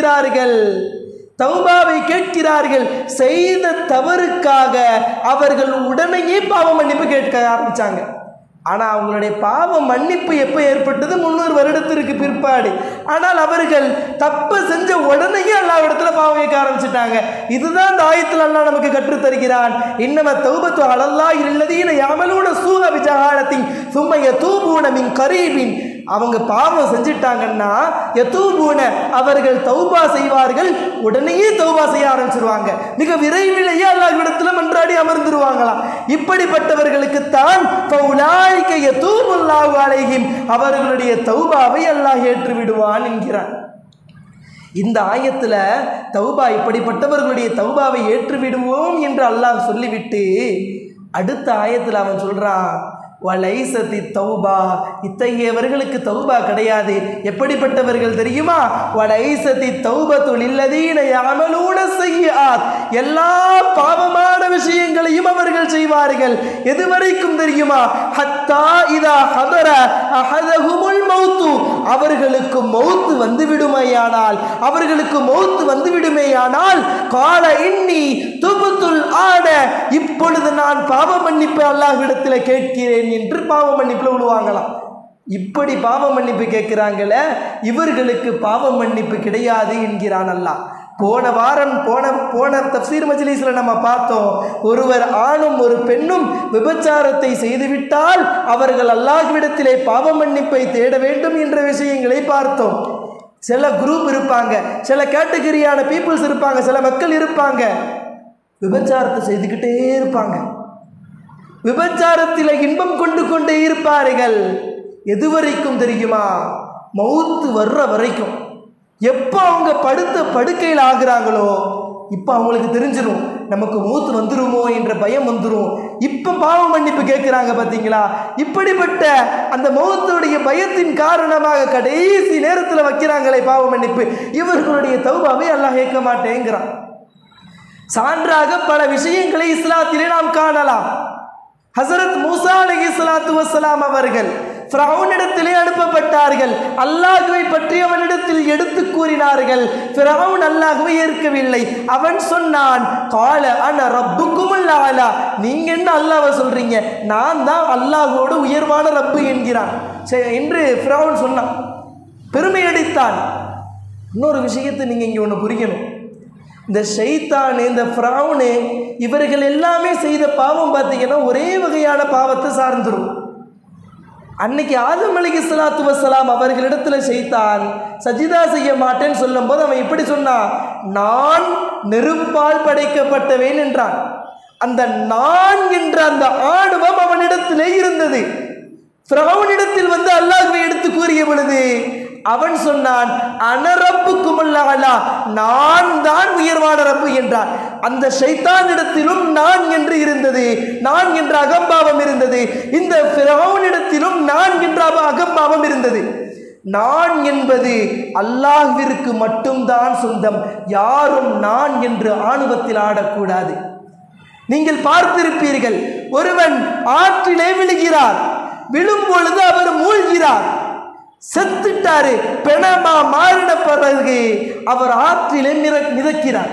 கேட்கிறார்கள். செய்த தவறுக்காக அவர்கள் உடனேயே பாவ மன்னிப்பு கேட்க ஆரம்பிச்சாங்க. ஆனால் அவங்களுடைய பாவ மன்னிப்பு எப்போ ஏற்பட்டது? 300 வருடத்திற்கு பிற்பாடு. ஆனால் அவர்கள் தப்பு செஞ்ச உடனேயே அல்லாஹ்விடத்தில் பாவம் கேட்க ஆரம்பிச்சிட்டாங்க. இதுதான் இந்த ஆயத்தில் அல்லாஹ் நமக்கு கற்றுத் தருகிறான். இன்னம தௌபத்து அலல்லாஹி அல்லதீன யஅமலூன ஸூஅ பிஜஹாலத்தின் ஸும்ம யதூபூன மின் கரீபின். அவங்க பாவம் செஞ்சிட்டாங்கன்னா யதூபூன அவர்கள் தௌபா செய்வார்கள், உடனேயே தௌபா செய்ய ஆரம்பிச்சிருவாங்க, மிக விரைவிலேயே அல்லாஹ்விடத்தில் மன்றாடி அமர்ந்துருவாங்களாம். இப்படிப்பட்டவர்களுக்குத்தான் ஃபௌலாயிக யதூபுல்லாஹு அலைஹிம், அவர்களுடைய தௌபாவை அல்லாஹ் ஏற்று விடுவான் என்கிறான். இந்த ஆயத்தில் தௌபா, இப்படிப்பட்டவர்களுடைய தௌபாவை ஏற்று விடுவோம் என்று அல்லாஹ் சொல்லிவிட்டு அடுத்த ஆயத்தில் அவன் சொல்றான், வலைசதி தௌபா, இத்தகையவர்களுக்கு தௌபா கிடையாது. எப்படிப்பட்டவர்கள் தெரியுமா? வலைசதி தௌபத்து லில்லதீன யஅமலூன ஸய்யிஆத், எல்லா பாவமான விஷயங்களையும் அவர்கள் செய்வார்கள். எதுவரைக்கும் தெரியுமா? ஹத்தா இதா ஹதர அஹதஹுமுல் மௌத்து, அவர்களுக்கு மௌத்து வந்துவிடுமேயானால் கால இன்னி துபுத்துல் ஆன, இப்பொழுது நான் பாவ மன்னிப்பு அல்லாஹ்விடத்தில் கேட்கிறேன் என்று பாவ மன்னிப்புல விடுவாங்களாம். இப்படி பாவ மன்னிப்பு கேட்கிறாங்களே, இவர்களுக்கு பாவ மன்னிப்பு கிடையாது என்கிறான் அல்லாஹ். போன வாரம் போன தஃப்சீர் மஜ்லிஸ்ல நம்ம பார்த்தோம், ஒருவர் ஆணும் ஒரு பெண்ணும் விபச்சாரத்தை செய்துவிட்டால் அவர்கள் அல்லாஹ்விடத்திலே பாவ மன்னிப்பை தேட வேண்டும் என்ற விஷயங்களை பார்த்தோம். சில குரூப் இருப்பாங்க, சில கேட்டகரியான பீப்புள்ஸ் இருப்பாங்க, சில மக்கள் இருப்பாங்க, விபச்சாரத்தை செய்துக்கிட்டே இருப்பாங்க, விபச்சாரத்தில் இன்பம் கொண்டு கொண்டே இருப்பார்கள். எதுவரைக்கும் தெரியுமா? மௌத்து வர்ற வரைக்கும். எப்போ அவங்க படுக்கையில் ஆகுறாங்களோ இப்போ அவங்களுக்கு தெரிஞ்சிடும் நமக்கு மௌத்து வந்துருமோ என்ற பயம் வந்துடும். இப்போ பாவ மன்னிப்பு கேட்குறாங்க பார்த்தீங்களா? இப்படிப்பட்ட அந்த மௌத்துடைய பயத்தின் காரணமாக கடைசி நேரத்தில் வைக்கிறாங்களே பாவ மன்னிப்பு, இவர்களுடைய தௌபாவை அல்லாஹ் கேட்க மாட்டேங்கிறான். சான்றாக பல விஷயங்களை இஸ்லாத்திலே நாம் காணலாம். ஹஸரத் மூசா அலைஹிஸ்ஸலாத்து வஸ்ஸலாம் அவர்கள் ஃபிரௌனிடத்திலே அனுப்பப்பட்டார்கள். அல்லாஹ்வை பற்றி அவனிடத்தில் எடுத்து கூறினார்கள். ஃபிரௌன் அல்லாஹ்வை ஏற்கவில்லை. அவன் சொன்னான், கால அன ரப்புக்குமுல் அலா, நீங்க என்ன அல்லாஹ்வை சொல்றீங்க, நான் தான் அல்லாஹ்வோடு உயர்வான ரப்பு என்கிறான் என்று ஃபிரௌன் சொன்னான், பெருமை அடித்தான். இன்னொரு விஷயத்தை நீங்க இங்கே ஒன்று புரியணும். இந்த ஷைத்தான், இந்த ஃபிரௌன், இவர்கள் எல்லாமே செய்த பாவம் பார்த்தீங்கன்னா ஒரே வகையான பாவத்தை சார்ந்துரும். அன்னைக்கு ஆதம் அலைஹிஸ்ஸலாத்து வஸ்ஸலாம் அவர்களிடத்தில் ஷைத்தான் சஜிதா செய்ய மாட்டேன்னு சொல்லும் போது அவன் எப்படி சொன்னான்? நான் நெருப்பால் படைக்கப்பட்டவேன் என்றான். அந்த நான் என்ற அந்த ஆணவம் அவனிடத்திலே இருந்தது. ஃபிரௌனிடத்தில் வந்து அல்லாஹ்வை எடுத்து கூறிய பொழுது அவன் சொன்னான், அனரப்புக்குமுல் அலா, நான் தான் உயர்வான ரப்பு என்றான். அந்த ஷைத்தானிடத்திலும் நான் என்று இருந்தது, நான் என்ற அகம்பாவம் இருந்தது. இந்த ஃபிரௌனிடத்திலும் நான் என்ற அகம்பாவம் இருந்தது. நான் என்பது அல்லாஹ்விற்கு மட்டும்தான் சொந்தம். யாரும் நான் என்று ஆணவத்தில் ஆடக்கூடாது. நீங்கள் பார்த்திருப்பீர்கள், ஒருவன் ஆற்றிலே விழுகிறார், விழும் பொழுது அவர் மூழ்கிறார், செத்துட்டாரு, பிணமா மாறின பிறகு அவர் ஆற்றிலே மிதக்கிறார்.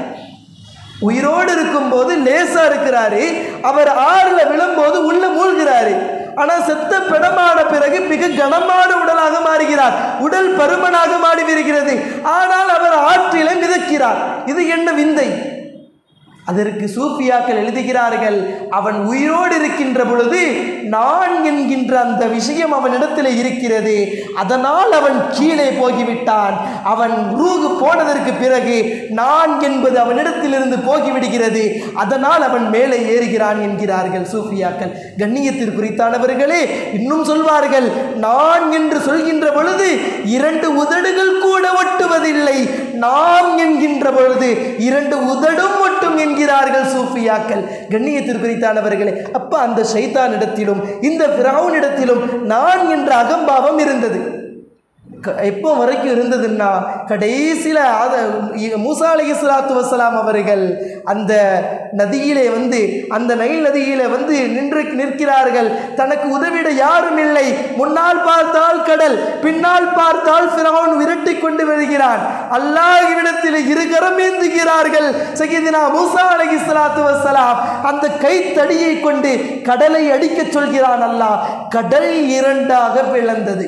உயிரோடு இருக்கும் போது லேசா இருக்கிறாரு, அவர் ஆறுல விழும்போது உள்ள மூழ்கிறாரு. ஆனால் செத்த பிணமான பிறகு மிக கனமான உடலாக மாறுகிறார், உடல் பருமனாக மாறி வருகிறது. ஆனால் அவர் ஆற்றிலே மிதக்கிறார். இருக்கிறார். இது என்ன விந்தை? அதற்கு சூஃபியாக்கள் எழுதுகிறார்கள், அவன் உயிரோடு இருக்கின்ற பொழுது நான் என்கின்ற அந்த விஷயம் அவனிடத்தில் இருக்கிறது. அதனால் அவன் கீழே போகிவிட்டான். அவன் ரூஹ் போனதற்கு பிறகு நான் என்பது அவனிடத்திலிருந்து போகிவிடுகிறது. அதனால் அவன் மேலே ஏறுகிறான் என்கிறார்கள் சூஃபியாக்கள். கண்ணியத்திற்கு குறித்தானவர்களே, இன்னும் சொல்வார்கள், நான் என்று சொல்கின்ற பொழுது 2 உதடுகள் கூட ஒட்டுவதில்லை, நாம் என்கின்ற பொழுது 2 உதடும் ஒட்டும் என்கிறார்கள் சூஃபியாக்கள். கண்ணியத்திற்கு குறித்தானவர்களே, அப்ப அந்த ஷைத்தானிடத்திலும் இந்த ஃபிரௌனிடத்திலும் நான் என்ற அகம்பாவம் இருந்தது. எப்போ வரைக்கும் இருந்ததுன்னா, கடைசியில் மூசா அலைஹிஸ்ஸலாத்து வஸ்ஸலாம் அவர்கள் அந்த நதியிலே அந்த நைல் நதியிலே நிற்கிறார்கள். தனக்கு உதவிட யாரும் இல்லை. முன்னால் பார்த்தால் கடல், பின்னால் பார்த்தால் ஃபிரௌன் விரட்டி கொண்டு வருகிறான். அல்லாஹ்விடத்தில் 2 கரம் ஏந்துகிறார்கள். சய்யிதுனா மூசா அலைஹிஸ்ஸலாத்து வஸ்ஸலாம் அந்த கைத்தடியை கொண்டு கடலை அடிக்க சொல்கிறான் அல்லாஹ். கடல் 2ஆக பிளந்தது.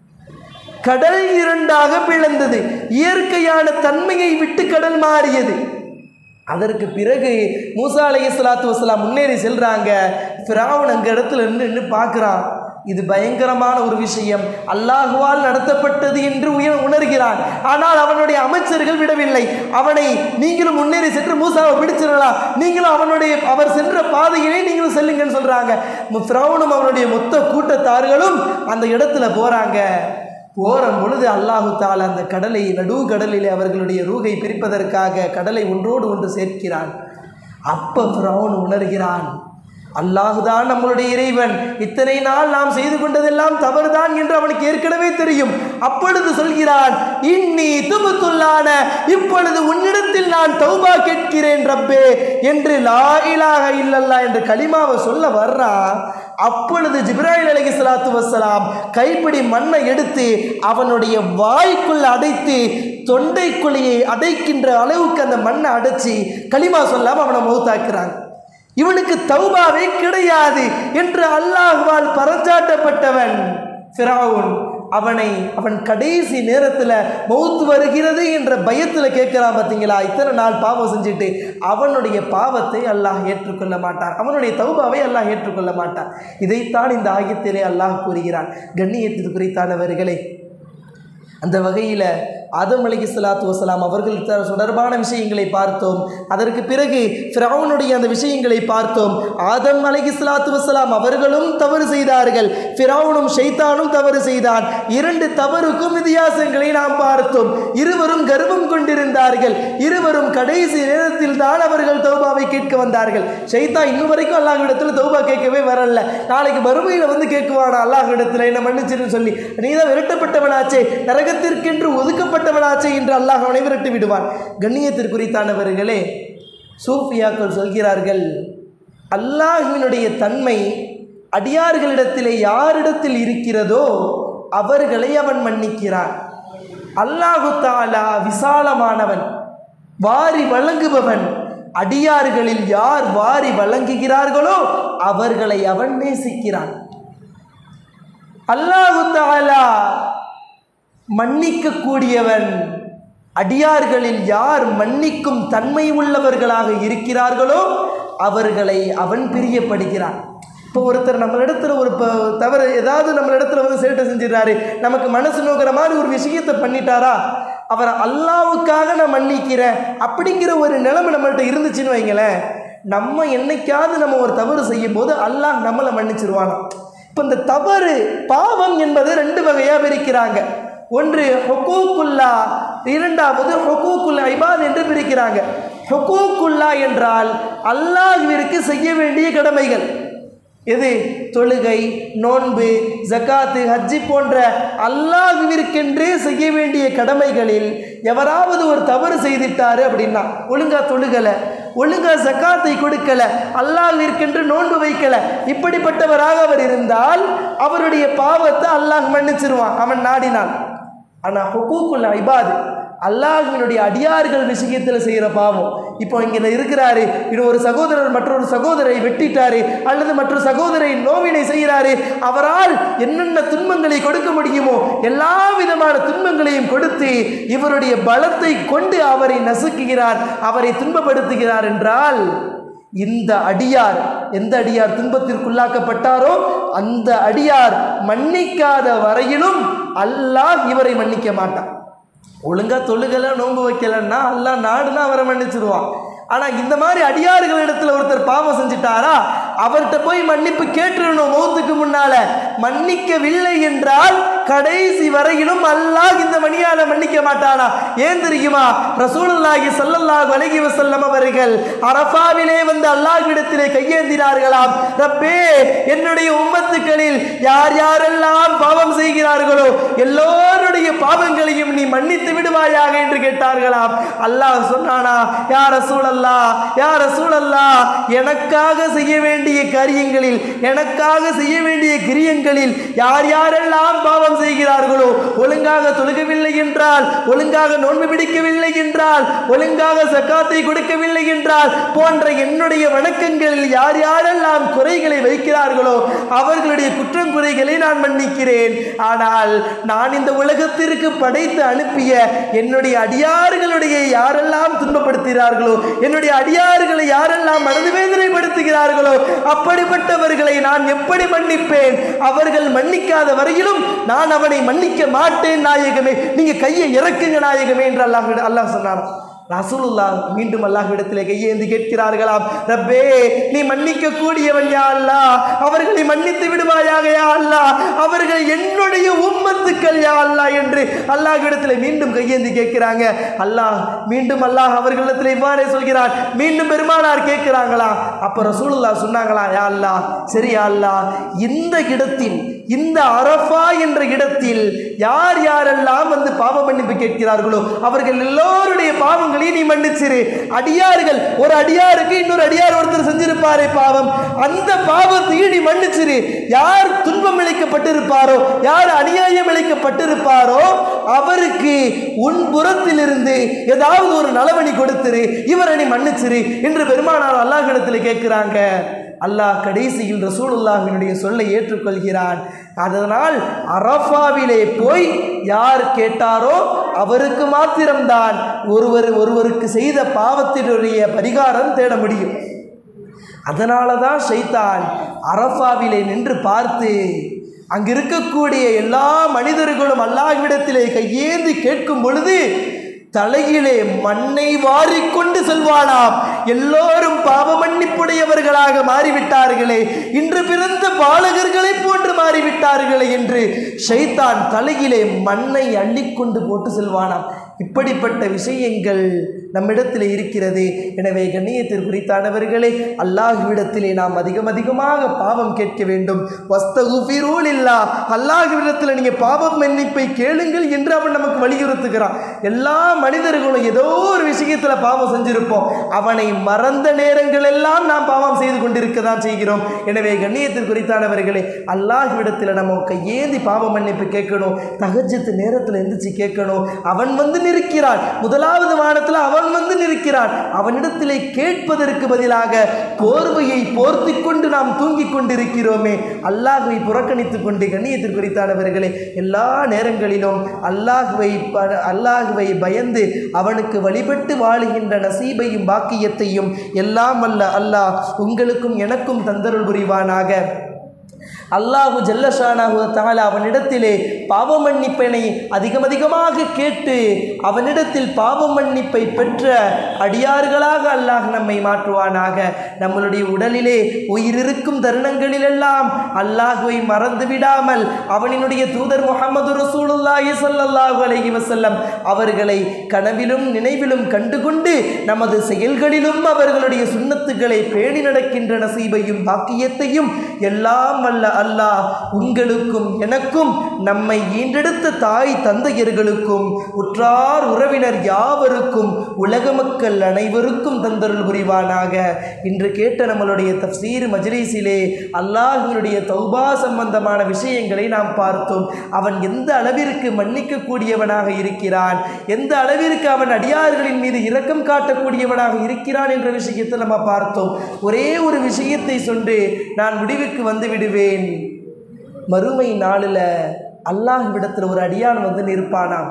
கடல் 2ஆக பிளந்தது. இயற்கையான தன்மையை விட்டு கடல் மாறியது. அதற்கு பிறகு மூசா அலைஹிஸ்ஸலாத்து வஸ்ஸலாம் முன்னேறி செல்றாங்க. ஃபிரௌன் அங்க இடத்துல நின்று பார்க்கிறான். இது பயங்கரமான ஒரு விஷயம், அல்லாஹுவால் நடத்தப்பட்டது என்று உணர்கிறான். ஆனால் அவனுடைய அமைச்சர்கள் விடவில்லை. அவனை, நீங்களும் முன்னேறி சென்று மூசாவை பிடிச்சிடலாம், நீங்களும் அவர் சென்ற பாதையிலே நீங்களும் செல்லுங்கன்னு சொல்றாங்க. ஃபிரௌனும் அவனுடைய மொத்த கூட்டத்தார்களும் அந்த இடத்துல போறாங்க. போறும் பொழுது அல்லாஹு தஆலா அந்த கடலை, நடு கடலிலே அவர்களுடைய ரூகை பிரிப்பதற்காக கடலை ஒன்றோடு ஒன்று சேர்க்கிறான். அப்ப ஃபிரௌன் உணர்கிறான், அல்லாஹுதான் நம்மளுடைய இறைவன், இத்தனை நாள் நாம் செய்து கொண்டதெல்லாம் தவறுதான் என்று அவனுக்கு ஏற்கனவே தெரியும். அப்பொழுது சொல்கிறான், இன்னி துபுத்துல்லான, இப்பொழுது உன்னிடத்தில் நான் தௌபா கேட்கிறேன் ரப்பே என்று லா இலாஹ இல்லல்லாஹ் என்ற கலிமாவை சொல்ல வர்றான். அப்பொழுது ஜிப்ராயில் அலைஹிஸ்ஸலாத்து வஸ்ஸலாம் கைப்பிடி மண்ணை எடுத்து அவனுடைய வாய்க்குள்ள அடைத்து, தொண்டைக்குழியை அடைக்கின்ற அளவுக்கு அந்த மண்ணை அடைச்சி கலிமா சொல்லாம அவனை மௌத்தாக்குறாங்க. இவனுக்கு தௌபாவே கிடையாது என்று அல்லாஹ்வால் பறைசாட்டப்பட்டவன் ஃபிரௌன். அவன் கடைசி நேரத்தில் மௌத்து வருகிறது என்ற பயத்தில் கேட்கிறான். பார்த்தீங்களா, இத்தனை நாள் பாவம் செஞ்சுட்டு அவனுடைய பாவத்தை அல்லாஹ் ஏற்றுக்கொள்ள மாட்டான், அவனுடைய தௌபாவை அல்லாஹ் ஏற்றுக்கொள்ள மாட்டான். இதைத்தான் இந்த ஆயத்திலே அல்லாஹ் கூறுகிறான். கண்ணியத்திற்கு குறித்தானவர்களே, அந்த வகையில் ஆதம் அலைஹிஸ்ஸலாத்து வஸ்ஸலாம் அவர்கள் தொடர்பான விஷயங்களை பார்த்தோம். அதற்கு பிறகு ஃபிரௌனுடைய அந்த விஷயங்களை பார்த்தோம். ஆதம் அலைஹிஸ்ஸலாத்து வஸ்ஸலாம் அவர்களும் தவறு செய்தார்கள், ஃபிரௌனும் ஷைத்தானும் தவறு செய்தான். 2 தவறுக்கும் வித்தியாசங்களை நாம் பார்த்தோம். இருவரும் கர்வம் கொண்டிருந்தார்கள். இருவரும் கடைசி நேரத்தில் தான் அவர்கள் தௌபாவை கேட்க வந்தார்கள். ஷைத்தான் இன்னும் வரைக்கும் அல்லாஹ்விடத்தில் தௌபா கேட்கவே வரல. நாளைக்கு மறுமையில் கேட்குவானா அல்லாஹ்விடத்தில், என்ன மன்னிச்சிருன்னு சொல்லி, நீ தான் விரட்டப்பட்டவனாச்சே, நரகத்திற்கென்று ஒதுக்கப்பட்டவனாச்சே என்று அல்லாஹ் அவனை விரட்டி விடுவான். கண்ணியத்திற்குரித்தானவர்களே, சூஃபியாக்கள் சொல்கிறார்கள், அல்லாஹ்வினுடைய தன்மை அடியார்களிடத்திலே யாரிடத்தில் இருக்கிறதோ அவர்களை அவன் மன்னிக்கிறான். அல்லாஹு தஆலா விசாலமானவன், வாரி வழங்குபவன். அடியார்களில் யார் வாரி வழங்குகிறார்களோ அவர்களை அவன் நேசிக்கிறான். அல்லாஹு தஆலா மன்னிக்க கூடியவன். அடியார்களில் யார் மன்னிக்கும் தன்மை உள்ளவர்களாக இருக்கிறார்களோ அவர்களை அவன் பிரியப்படுகிறான். இப்போ ஒருத்தர் நம்மளிடத்துல ஒரு தவறு, ஏதாவது நம்மளிடத்துல சேட்டை செஞ்சிடறாரு, நமக்கு மனசு நோக்கிற மாதிரி ஒரு விஷயத்தை பண்ணிட்டாரா, அவரை அல்லாவுக்காக நான் மன்னிக்கிறேன் அப்படிங்கிற ஒரு நிலைமை நம்மள்கிட்ட இருந்துச்சுன்னு வைங்களேன், நம்ம என்னைக்காவது நம்ம ஒரு தவறு செய்யும் போது அல்லாஹ் நம்மளை மன்னிச்சிருவானா. இப்போ இந்த தவறு, பாவம் என்பது 2 வகையாக பிரிக்கிறாங்க. ஒன்று ஹுகூக்குல்லா, இரண்டாவது ஹுகூக்குல் இபாத் என்று பிரிக்கிறாங்க. ஹுகூக்குல்லா என்றால் அல்லாஹ்விற்கு செய்ய வேண்டிய கடமைகள். எது? தொழுகை, நோன்பு, ஜகாத்து, ஹஜ்ஜி போன்ற அல்லாஹ்விற்கென்றே செய்ய வேண்டிய கடமைகளில் எவராவது ஒரு தவறு செய்துட்டாரு அப்படின்னா, ஒழுங்கா தொழுகலை, ஒழுங்கா ஜகாத்தை கொடுக்கல, அல்லாஹ்விற்கென்று நோன்பு வைக்கல, இப்படிப்பட்டவராக அவர் இருந்தால் அவருடைய பாவத்தை அல்லாஹ் மன்னிச்சிருவான் அவன் நாடினான். ஆனால் ஹுகூக்குல் இபாத், அல்லாஹ்வினுடைய அடியார்கள் விஷயத்தில் செய்கிற பாவம். இப்போ இங்கே இருக்கிறாரு, ஒரு சகோதரர் மற்றொரு சகோதரை வெட்டிட்டாரு அல்லது மற்றொரு சகோதரை நோவினை செய்கிறாரு. அவரால் என்னென்ன துன்பங்களை கொடுக்க முடியுமோ எல்லா விதமான துன்பங்களையும் கொடுத்து இவருடைய பலத்தை கொண்டு அவரை நசுக்குகிறார், அவரை துன்பப்படுத்துகிறார் என்றால் இந்த அடியார், எந்த அடியார் துன்பத்திற்குள்ளாக்கப்பட்டாரோ அந்த அடியார் மன்னிக்காத வரையிலும் அல்லாஹ் இவரை மன்னிக்க மாட்டான். ஒழுங்கா தொழுகல நோன்பு வைக்கலன்னா அல்லாஹ் நாடுனா அவரை மன்னிச்சிருவான். ஆனால் இந்த மாதிரி அடியார்களிடத்தில் ஒருத்தர் பாவம் செஞ்சிட்டாரா, அவர்கிட்ட போய் மன்னிப்பு கேட்டுறணும். மௌத்துக்கு முன்னால மன்னிக்கவில்லை என்றால் கடைசி வரையிலும் அல்லாஹ் இந்த மணியால மன்னிக்க மாட்டானா? ஏன் தெரியுமா? ரசூலுல்லாஹி ஸல்லல்லாஹு அலைஹி வஸல்லம் அவர்கள் அரஃபாவிலே வந்து அல்லாஹ்விடத்திலே கையேந்தினார்களாம். ரப்பே, என்னுடைய உம்மத்துக்களில் யார் யாரெல்லாம் பாவம் செய்கிறார்களோ எல்லோருடைய பாவங்களையும் நீ மன்னித்து விடுவாயாக என்று கேட்டார்களாம். அல்லாஹ் சொன்னானா, யா ரசூலல்லாஹ், யா ரசூலல்லாஹ், எனக்காக செய்ய வேண்டிய காரியங்களில், எனக்காக செய்ய வேண்டிய கிரியங்களில் யார் யாரெல்லாம் பாவம் செய்கிறார்களோ, ஒழுங்காக தொழுகவில்லை என்றால், ஒழுங்காக நோன்பு பிடிக்கவில்லை என்றால், ஒழுங்காக சக்காத்தை கொடுக்கவில்லை என்றால் போன்ற என்னுடைய வணக்கங்களில் யார் யாரெல்லாம் குறைகளை வைக்கிறார்களோ அவர்களுடைய குற்றம் குறைகளை நான் மன்னிக்கிறேன். ஆனால் நான் இந்த உலகத்திற்கு படைத்து அனுப்பிய என்னுடைய அடியார்களுடைய யாரெல்லாம் துன்பப்படுத்துகிறார்களோ, என்னுடைய அடியார்களை யாரெல்லாம் மனது வேதனைப்படுத்துகிறார்களோ அப்படிப்பட்டவர்களை நான் எப்படி மன்னிப்பேன்? அவர்கள் மன்னிக்காத வரையிலும் நான் அவனை மன்னிக்க மாட்டேன் நாயகமே, நீங்க கையை இறக்குங்க நாயகமே என்று அல்லாஹ் சொன்னான். ரசூலுல்லாஹ் மீண்டும் அல்லாஹ்விடத்திலே கையேந்தி கேட்கிறார்களாம், ரப்பே, நீ மன்னிக்க கூடியவன் யா அல்லாஹ், அவர்களை மன்னித்து விடுவாயாக யா அல்லாஹ், அவர்கள் என்னுடைய உம்மத்துக்கள் யா அல்லாஹ் என்று அல்லாஹ்விடத்திலே மீண்டும் கையேந்தி கேட்கிறாங்க. மீண்டும் அல்லாஹ் அவர்களிடத்தில் இவ்வாறே சொல்கிறார். மீண்டும் பெருமானார் கேட்கிறாங்களா? அப்ப ரசூலுல்லாஹ் சொன்னாங்களா, யா அல்லாஹ், சரி யா அல்லாஹ், இந்த இடத்தில், இந்த அரஃபா என்ற இடத்தில் யார் யாரெல்லாம் வந்து பாவ மன்னிப்பு கேட்கிறார்களோ அவர்கள் எல்லோருடைய பாவங்களையும் நீ மன்னிச்சிரு. அடியார்கள், ஒரு அடியாருக்கு இன்னொரு அடியார் ஒருத்தர் செஞ்சிருப்பாரே பாவம், அந்த பாவத்தையும் நீ மன்னிச்சிரு. யார் துன்பம் இழைக்கப்பட்டிருப்பாரோ, யார் அநியாயம் இழைக்கப்பட்டிருப்பாரோ அவருக்கு உன் புறத்திலிருந்து ஏதாவது ஒரு நலவணி கொடுத்துரு, இவரை நீ மன்னிச்சிரு என்று பெருமானார் அல்லாஹ்விடத்தில் கேட்கிறாங்க. அல்லாஹ் கடைசியில் ரசூலுல்லாஹ்வினுடைய சொல்லை ஏற்றுக்கொள்கிறான். அதனால் அரஃபாவிலே போய் யார் கேட்டாரோ அவருக்கு மாத்திரம்தான் ஒருவருக்கு செய்த பாவத்தினுடைய பரிகாரம் தேட முடியும். அதனால தான் ஷைத்தான் அரஃபாவிலே நின்று பார்த்து அங்கு இருக்கக்கூடிய எல்லா மனிதர்களும் அல்லாஹ்விடத்திலே கையேந்தி கேட்கும் பொழுது தலையிலே மண்ணை வாரிக்கொண்டு செல்வானாம். எல்லோரும் பாவ மன்னிப்புடையவர்களாக மாறிவிட்டார்களே, இன்று பிறந்த பாலகர்களை போன்று மாறிவிட்டார்களே என்று ஷைத்தான் தலையிலே மண்ணை அள்ளிக்கொண்டு போட்டு செல்வானாம். இப்படிப்பட்ட விஷயங்கள் நம்மிடத்தில் இருக்கிறது. எனவே கண்ணியத்திற்குரித்தானவர்களே, அல்லாஹ்விடத்திலே நாம் அதிகமாக பாவம் கேட்க வேண்டும். வஸ்தகுஃபிரூலில்லாஹ், அல்லாஹ்விடத்தில் நீங்கள் பாவம் மன்னிப்பை கேளுங்கள் என்று அவன் நமக்கு வலியுறுத்துகிறான். எல்லா மனிதர்களும் ஏதோ ஒரு விஷயத்தில் பாவம் செஞ்சிருப்போம், அவனை மறந்த நேரங்கள் எல்லாம் நாம் பாவம் செய்து கொண்டிருக்க தான் செய்கிறோம். எனவே கண்ணியத்திற்குரித்தானவர்களே, அல்லாஹ்விடத்தில் நம்ம கையேந்தி பாவ மன்னிப்பு கேட்கணும். தஹஜ்ஜுத் நேரத்தில் எந்திரிச்சு கேட்கணும். அவன் வந்து நிற்கிறான், முதலாவது வானத்தில் அவன் வந்து நிற்கிறான். அவனிடத்திலே கேட்பதற்கு பதிலாக போர்வையை போர்த்தி கொண்டு நாம் தூங்கிக் கொண்டிருக்கிறோமே, அல்லாஹ்வை புறக்கணித்துக் கொண்டு. கண்ணியத்திற்குரித்தானவர்களே, எல்லா நேரங்களிலும் அல்லாஹ்வை பயந்து அவனுக்கு வழிபட்டு வாழுகின்ற நசீபையும் பாக்கியத்தையும் எல்லாம் வல்ல அல்லாஹ் உங்களுக்கும் எனக்கும் தந்தருள் புரிவானாக. அல்லாஹு ஜல்லஷானாஹு தஆலா அவனிடத்திலே பாவ மன்னிப்பினை அதிகமாக கேட்டு அவனிடத்தில் பாவ மன்னிப்பை பெற்ற அடியார்களாக அல்லாஹ் நம்மை மாற்றுவானாக. நம்மளுடைய உடலிலே உயிரிருக்கும் தருணங்களிலெல்லாம் அல்லாஹ்வை மறந்து விடாமல் அவனினுடைய தூதர் முஹம்மது ரசூலுல்லாஹி ஸல்லல்லாஹு அலைஹி வஸல்லம் அவர்களை கனவிலும் நினைவிலும் கண்டுகொண்டு நமது செயல்களிலும் அவர்களுடைய சுன்னத்துக்களை பேணி நடக்கின்ற நசீபையும் பாக்கியத்தையும் எல்லாம் வல்ல அல்லாஹ் உங்களுக்கும் எனக்கும் நம்மை ஈண்டெடுத்த தாய் தந்தையர்களுக்கும் உற்றார் உறவினர் யாவருக்கும் உலக மக்கள் அனைவருக்கும் தந்தருள் புரிவானாக. இன்று கேட்ட நம்மளுடைய தஃப்சீர் மஜ்லிஸிலே அல்லாஹ்வினுடைய தௌபா சம்பந்தமான விஷயங்களை நாம் பார்த்தோம். அவன் எந்த அளவிற்கு மன்னிக்கக்கூடியவனாக இருக்கிறான், எந்த அளவிற்கு அவன் அடியார்களின் மீது இரக்கம் காட்டக்கூடியவனாக இருக்கிறான் என்ற விஷயத்தை நம்ம பார்த்தோம். ஒரே ஒரு விஷயத்தை சொல்லி நான் முடிவுக்கு வந்து விடுவேன். மறுமை நாளில் அல்லாஹ்விடத்தில் ஒரு அடியான் வந்து நிற்பானாம்.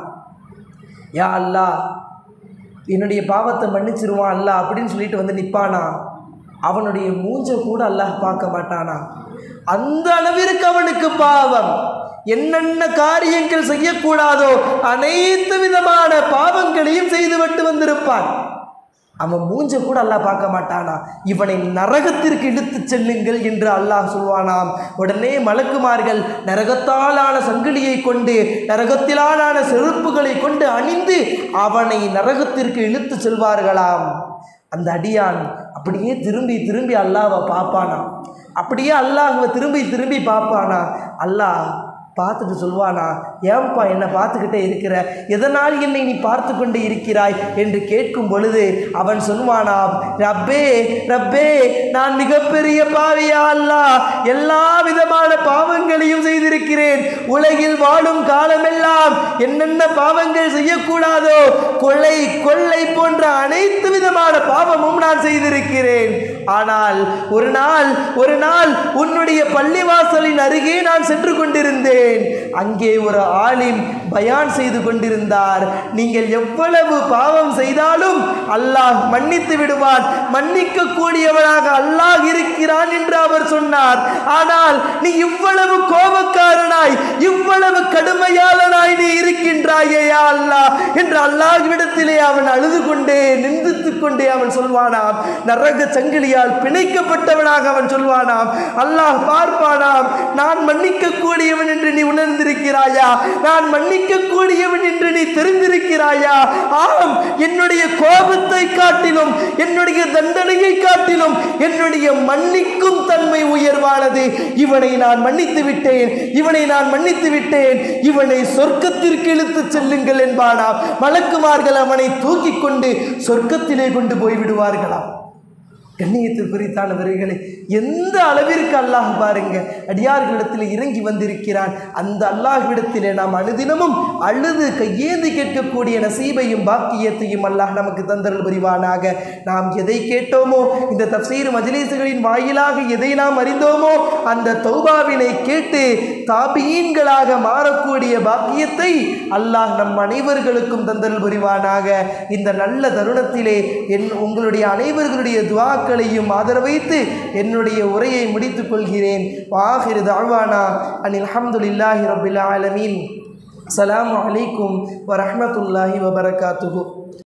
யா அல்லாஹ், என்னுடைய பாவத்தை மன்னிச்சிருவான் அல்லாஹ் அப்படின்னு சொல்லிட்டு வந்து நிற்பானா. அவனுடைய மூஞ்ச கூட அல்லாஹ் பார்க்க மாட்டானா. அந்த அளவிற்கு அவனுக்கு பாவம். என்னென்ன காரியங்கள் செய்யக்கூடாதோ அனைத்து விதமான பாவங்களையும் செய்துவிட்டு வந்திருப்பான். அவன் மூஞ்ச கூட அல்லாஹ் பார்க்க மாட்டானா. இவனை நரகத்திற்கு இழுத்து செல்லுங்கள் என்று அல்லாஹ் சொல்வானாம். உடனே மலக்குமார்கள் நரகத்தாலான சங்கிலியை கொண்டு, நரகத்திலான செருப்புகளை கொண்டு அணிந்து அவனை நரகத்திற்கு இழுத்து செல்வார்களாம். அந்த அடியான் அப்படியே திரும்பி திரும்பி அல்லாஹ்வை பார்ப்பானா. அப்படியே அல்லாஹ்வை திரும்பி திரும்பி பார்ப்பானா. அல்லாஹ் பார்த்துட்டு சொல்வானா, ஏன்பா என்னை பார்த்துக்கிட்டே இருக்கிற, எதனால் என்னை நீ பார்த்து கொண்டே இருக்கிறாய் என்று கேட்கும் பொழுது அவன் சொல்வானாம், ரப்பே ரப்பே, நான் மிகப்பெரிய பாவியா அல்லாஹ், எல்லா விதமான பாவங்களையும் செய்திருக்கிறேன். உலகில் வாழும் காலமெல்லாம் என்னென்ன பாவங்கள் செய்யக்கூடாதோ, கொலை கொள்ளை போன்ற அனைத்து விதமான பாவமும் நான் செய்திருக்கிறேன். ஆனால் ஒரு நாள் உன்னுடைய பள்ளிவாசலின் அருகே நான் சென்று கொண்டிருந்தேன். அங்கே ஒரு ஆலிம் பயான் செய்து கொண்டிருந்தார். நீங்கள் எவ்வளவு பாவம் செய்தாலும் அல்லாஹ் மன்னித்து விடுவான், மன்னிக்க கூடியவனாக அல்லாஹ் இருக்கிறான் என்று அவர் சொன்னார். ஆனால் நீ இவ்வளவு கோபக்காரனாய், இவ்வளவு கடுமையாளனாய் நீ இருக்கின்றாயே அல்லாஹ் என்று அல்லாஹ்விடத்திலே அவன் அழுது கொண்டே நிந்தித்துக் கொண்டே அவன் சொல்வானாம். நரக சங்கிலியால் பிணைக்கப்பட்டவனாக அவன் சொல்வானாம். அல்லாஹ் பார்ப்பானாம், நான் மன்னிக்க கூடியவன் என்று நீ உணர்ந்திருக்கிறாயா, நான் மன்னிக்க கூடியவன் என்று நீ தெரிந்திருக்கிறாயா? ஆம், என்னுடைய கோபத்தை காட்டிலும், என்னுடைய தண்டனையை காட்டிலும் என்னுடைய மன்னிக்கும் தன்மை உயர்வானது. இவனை நான் மன்னித்து விட்டேன், இவனை நான் மன்னித்து விட்டேன், இவனை சொர்க்கத்திற்கு இழுத்து செல்லுங்கள் என்பானாம். மலக்குமார்கள் அவனை தூக்கி கொண்டு சொர்க்கத்திலே கொண்டு போய்விடுவார்களாம். கண்ணியத்திற்குரித்தானவர்களே, எந்த அளவிற்கு அல்லாஹ் பாருங்க அடியார்களிடத்தில் இறங்கி வந்திருக்கிறான். அந்த அல்லாஹ்விடத்திலே நாம் அனுதினமும் அழுது கையேந்தி கேட்கக்கூடிய நசீபையும் பாக்கியத்தையும் அல்லாஹ் நமக்கு தந்தருள் புரிவானாக. நாம் எதை கேட்டோமோ, இந்த தஃப்சீர் மஜ்லிஸ்களின் வாயிலாக எதை நாம் அறிந்தோமோ, அந்த தௌபாவினை கேட்டு தாபீன்களாக மாறக்கூடிய பாக்கியத்தை அல்லாஹ் நம் அனைவர்களுக்கும் தந்தருள் புரிவானாக. இந்த நல்ல தருணத்திலே உங்களுடைய அனைவர்களுடைய துஆ ஆதரவைத்து என்னுடைய உரையை முடித்துக் கொள்கிறேன். வாஹிரு தஅவானா அனில் ஹம்துலில்லாஹி ரப்பில் ஆலமீன். அஸ்ஸலாமு அலைக்கும் வரஹ்மத்துல்லாஹி வபரகாத்துஹு.